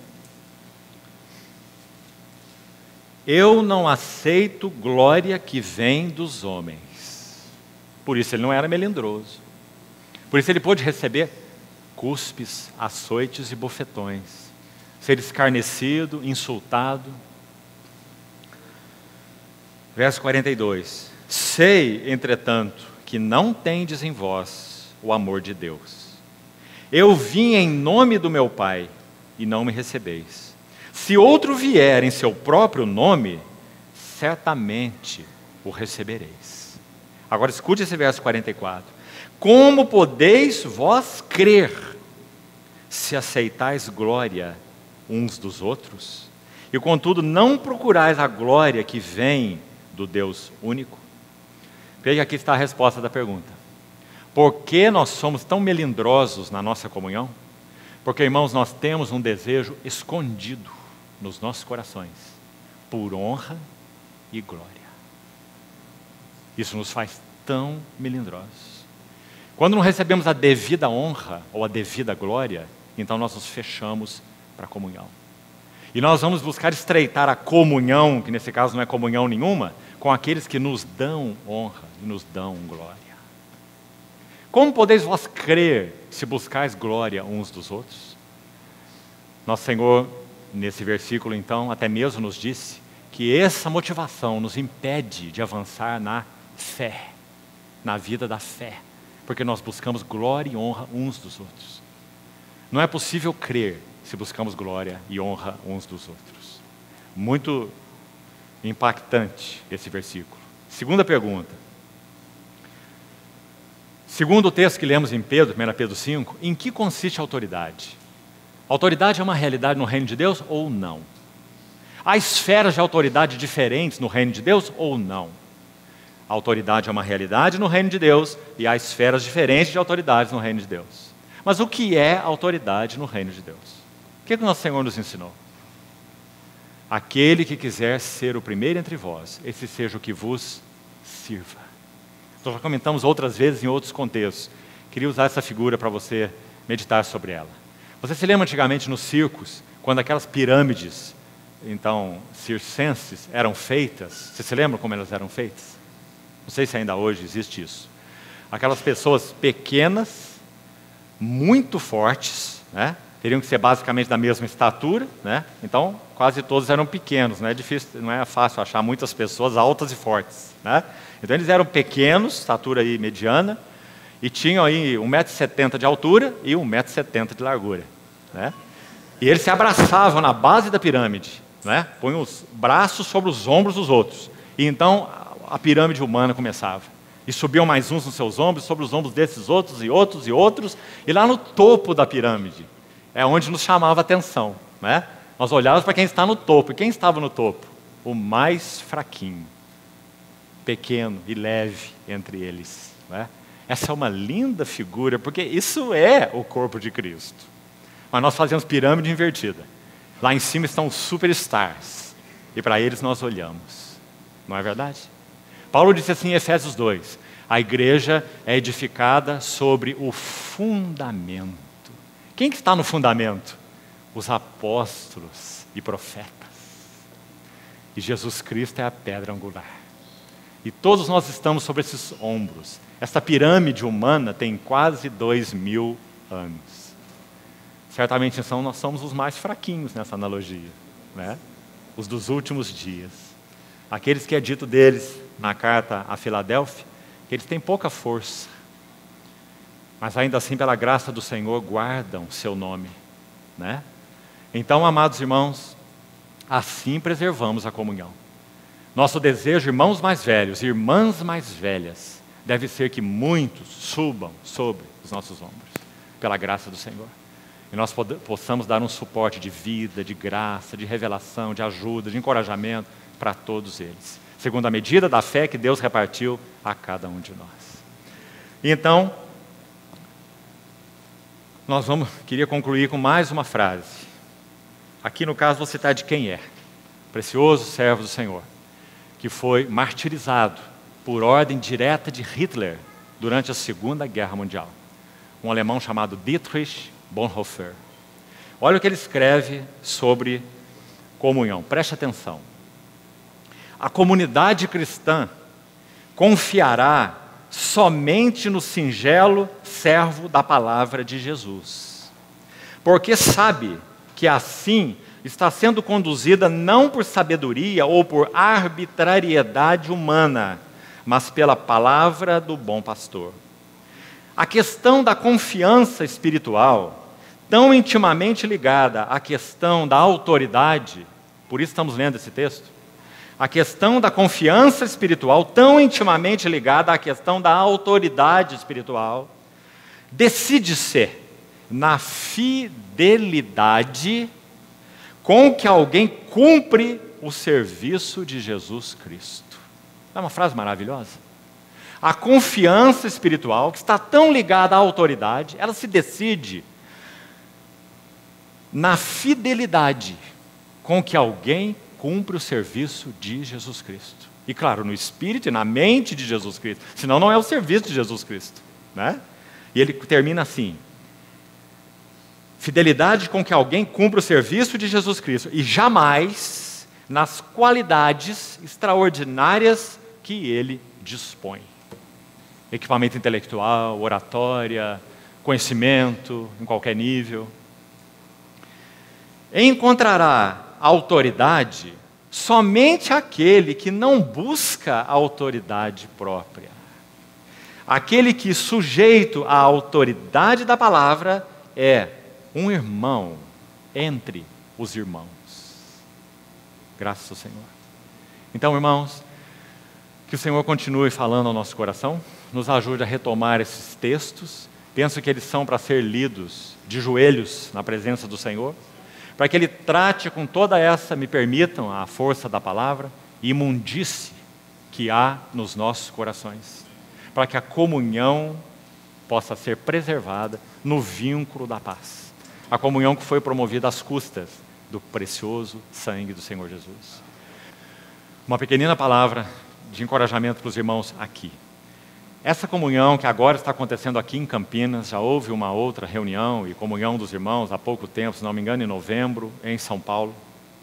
Eu não aceito glória que vem dos homens. Por isso ele não era melindroso. Por isso ele pôde receber cuspes, açoites e bofetões. Ser escarnecido, insultado. Verso quarenta e dois. Sei, entretanto, que não tendes em vós o amor de Deus. Eu vim em nome do meu Pai, e não me recebeis. Se outro vier em seu próprio nome, certamente o recebereis. Agora escute esse verso quarenta e quatro. Como podeis vós crer, se aceitais glória uns dos outros, e contudo não procurais a glória que vem do Deus único? Veja, aqui está a resposta da pergunta. Por que nós somos tão melindrosos na nossa comunhão? Porque, irmãos, nós temos um desejo escondido nos nossos corações por honra e glória. Isso nos faz tão melindrosos. Quando não recebemos a devida honra ou a devida glória, então nós nos fechamos para a comunhão. E nós vamos buscar estreitar a comunhão, que nesse caso não é comunhão nenhuma, com aqueles que nos dão honra e nos dão glória. Como podeis vós crer se buscais glória uns dos outros? Nosso Senhor, nesse versículo, então, até mesmo nos disse que essa motivação nos impede de avançar na fé, na vida da fé, porque nós buscamos glória e honra uns dos outros. Não é possível crer se buscamos glória e honra uns dos outros. Muito impactante esse versículo. Segunda pergunta. Segundo o texto que lemos em Pedro, primeira Pedro cinco, em que consiste a autoridade? A autoridade é uma realidade no reino de Deus ou não? Há esferas de autoridade diferentes no reino de Deus ou não? A autoridade é uma realidade no reino de Deus e há esferas diferentes de autoridades no reino de Deus. Mas o que é autoridade no reino de Deus? O que, é que o nosso Senhor nos ensinou? Aquele que quiser ser o primeiro entre vós, esse seja o que vos sirva. Nós já comentamos outras vezes em outros contextos. Queria usar essa figura para você meditar sobre ela. Você se lembra antigamente nos circos, quando aquelas pirâmides, então, circenses, eram feitas? Você se lembra como elas eram feitas? Não sei se ainda hoje existe isso. Aquelas pessoas pequenas, muito fortes, né? Teriam que ser basicamente da mesma estatura, né? Então, quase todos eram pequenos, não é difícil, não é fácil achar muitas pessoas altas e fortes, né? Então eles eram pequenos, estatura aí mediana, e tinham aí um metro e setenta de altura e um metro e setenta de largura, né? E eles se abraçavam na base da pirâmide, né? Põem os braços sobre os ombros dos outros. E então a pirâmide humana começava. E subiam mais uns nos seus ombros, sobre os ombros desses outros e outros e outros, e lá no topo da pirâmide é onde nos chamava a atenção, né? Nós olhávamos para quem está no topo. E quem estava no topo? O mais fraquinho, pequeno e leve entre eles, né? Essa é uma linda figura, porque isso é o corpo de Cristo. Mas nós fazemos pirâmide invertida. Lá em cima estão os superstars, e para eles nós olhamos. Não é verdade? Paulo disse assim em Efésios dois, a igreja é edificada sobre o fundamento. Quem que está no fundamento? Os apóstolos e profetas. E Jesus Cristo é a pedra angular. E todos nós estamos sobre esses ombros. Essa pirâmide humana tem quase dois mil anos. Certamente, então, nós somos os mais fraquinhos nessa analogia, né? Os dos últimos dias. Aqueles que é dito deles na carta a Filadélfia, que eles têm pouca força, mas ainda assim, pela graça do Senhor, guardam seu nome, né? Então, amados irmãos, assim preservamos a comunhão. Nosso desejo, irmãos mais velhos, irmãs mais velhas, deve ser que muitos subam sobre os nossos ombros, pela graça do Senhor. E nós possamos dar um suporte de vida, de graça, de revelação, de ajuda, de encorajamento para todos eles, segundo a medida da fé que Deus repartiu a cada um de nós. E então, nós vamos, queria concluir com mais uma frase. Aqui no caso vou citar de quem é. Precioso servo do Senhor, que foi martirizado por ordem direta de Hitler durante a Segunda Guerra Mundial. Um alemão chamado Dietrich Bonhoeffer. Olha o que ele escreve sobre comunhão. Preste atenção. A comunidade cristã confiará somente no singelo servo da palavra de Jesus, porque sabe que assim está sendo conduzida não por sabedoria ou por arbitrariedade humana, mas pela palavra do bom pastor. A questão da confiança espiritual, tão intimamente ligada à questão da autoridade, por isso estamos lendo esse texto, a questão da confiança espiritual, tão intimamente ligada à questão da autoridade espiritual, decide-se na fidelidade com que alguém cumpre o serviço de Jesus Cristo. É uma frase maravilhosa. A confiança espiritual, que está tão ligada à autoridade, ela se decide na fidelidade com que alguém cumpre o serviço de Jesus Cristo. E claro, no espírito e na mente de Jesus Cristo. Senão não é o serviço de Jesus Cristo, né? E ele termina assim: fidelidade com que alguém cumpra o serviço de Jesus Cristo, e jamais nas qualidades extraordinárias que ele dispõe. equipamento intelectual, oratória, conhecimento em qualquer nível. Encontrará autoridade somente aquele que não busca a autoridade própria. Aquele que, sujeito à autoridade da palavra, é um irmão entre os irmãos. Graças ao Senhor. Então, irmãos, que o Senhor continue falando ao nosso coração, nos ajude a retomar esses textos. Penso que eles são para ser lidos de joelhos na presença do Senhor, para que Ele trate com toda essa, me permitam, a força da palavra, imundície que há nos nossos corações, para que a comunhão possa ser preservada no vínculo da paz. A comunhão que foi promovida às custas do precioso sangue do Senhor Jesus. Uma pequenina palavra de encorajamento para os irmãos aqui. Essa comunhão que agora está acontecendo aqui em Campinas, já houve uma outra reunião e comunhão dos irmãos há pouco tempo, se não me engano, em novembro, em São Paulo.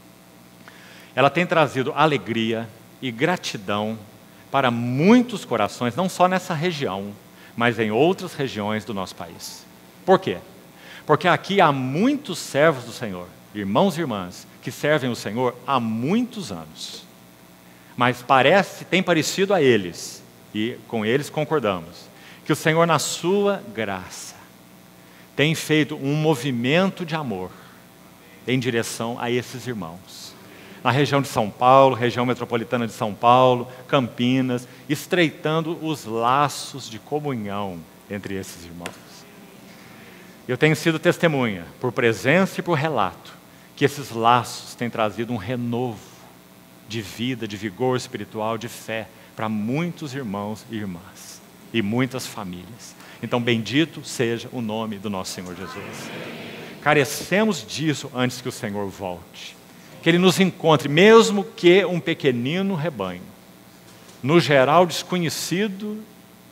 Ela tem trazido alegria e gratidão para muitos corações, não só nessa região, mas em outras regiões do nosso país. Por quê? Porque aqui há muitos servos do Senhor, irmãos e irmãs, que servem o Senhor há muitos anos. Mas parece, tem parecido a eles, e com eles concordamos, que o Senhor, na sua graça, tem feito um movimento de amor em direção a esses irmãos. Na região de São Paulo, região metropolitana de São Paulo, Campinas, estreitando os laços de comunhão entre esses irmãos. Eu tenho sido testemunha, por presença e por relato, que esses laços têm trazido um renovo de vida, de vigor espiritual, de fé, para muitos irmãos e irmãs, e muitas famílias. Então, bendito seja o nome do nosso Senhor Jesus. Carecemos disso antes que o Senhor volte. Que Ele nos encontre, mesmo que um pequenino rebanho, no geral desconhecido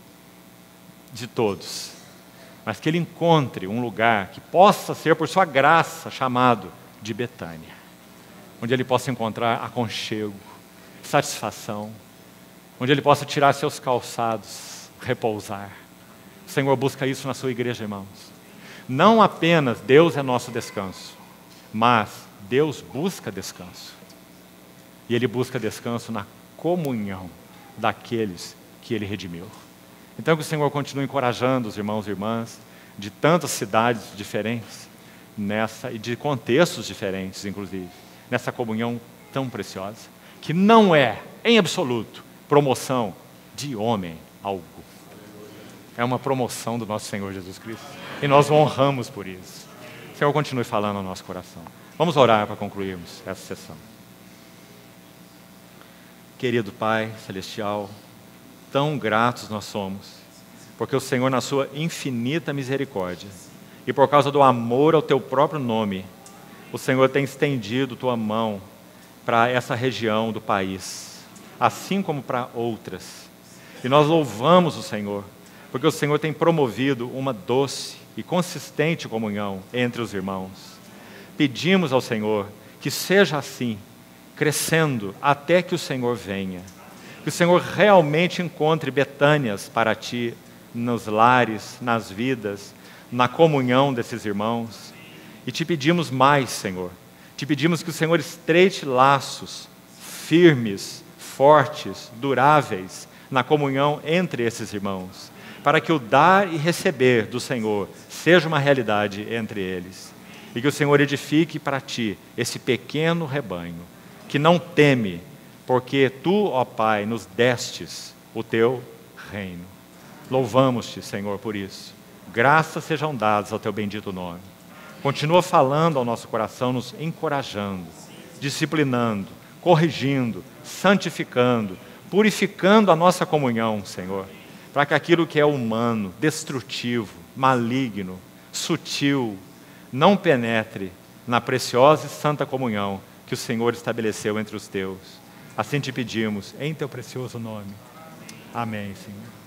de todos, mas que Ele encontre um lugar que possa ser, por sua graça, chamado de Betânia, onde Ele possa encontrar aconchego, satisfação, onde Ele possa tirar seus calçados, repousar. O Senhor busca isso na sua igreja, irmãos. Não apenas Deus é nosso descanso, mas Deus busca descanso. E Ele busca descanso na comunhão daqueles que Ele redimiu. Então que o Senhor continue encorajando os irmãos e irmãs de tantas cidades diferentes, nessa, e de contextos diferentes, inclusive, nessa comunhão tão preciosa, que não é, em absoluto, promoção de homem algum. É uma promoção do nosso Senhor Jesus Cristo. E nós o honramos por isso. O Senhor continue falando ao nosso coração. Vamos orar para concluirmos essa sessão. Querido Pai Celestial, tão gratos nós somos, porque o Senhor, na sua infinita misericórdia, e por causa do amor ao Teu próprio nome, o Senhor tem estendido Tua mão para essa região do país, assim como para outras. E nós louvamos o Senhor, porque o Senhor tem promovido uma doce e consistente comunhão entre os irmãos. Pedimos ao Senhor que seja assim, crescendo até que o Senhor venha. Que o Senhor realmente encontre Betânias para Ti, nos lares, nas vidas, na comunhão desses irmãos. E Te pedimos mais, Senhor. Te pedimos que o Senhor estreite laços firmes, fortes, duráveis, na comunhão entre esses irmãos, para que o dar e receber do Senhor seja uma realidade entre eles, e que o Senhor edifique para Ti esse pequeno rebanho, que não teme, porque Tu, ó Pai, nos destes o Teu reino. Louvamos-Te, Senhor, por isso. Graças sejam dadas ao Teu bendito nome. Continua falando ao nosso coração, nos encorajando, disciplinando, corrigindo, santificando, purificando a nossa comunhão, Senhor, para que aquilo que é humano, destrutivo, maligno, sutil, não penetre na preciosa e santa comunhão que o Senhor estabeleceu entre os Teus. Assim te pedimos, em Teu precioso nome. Amém, Senhor.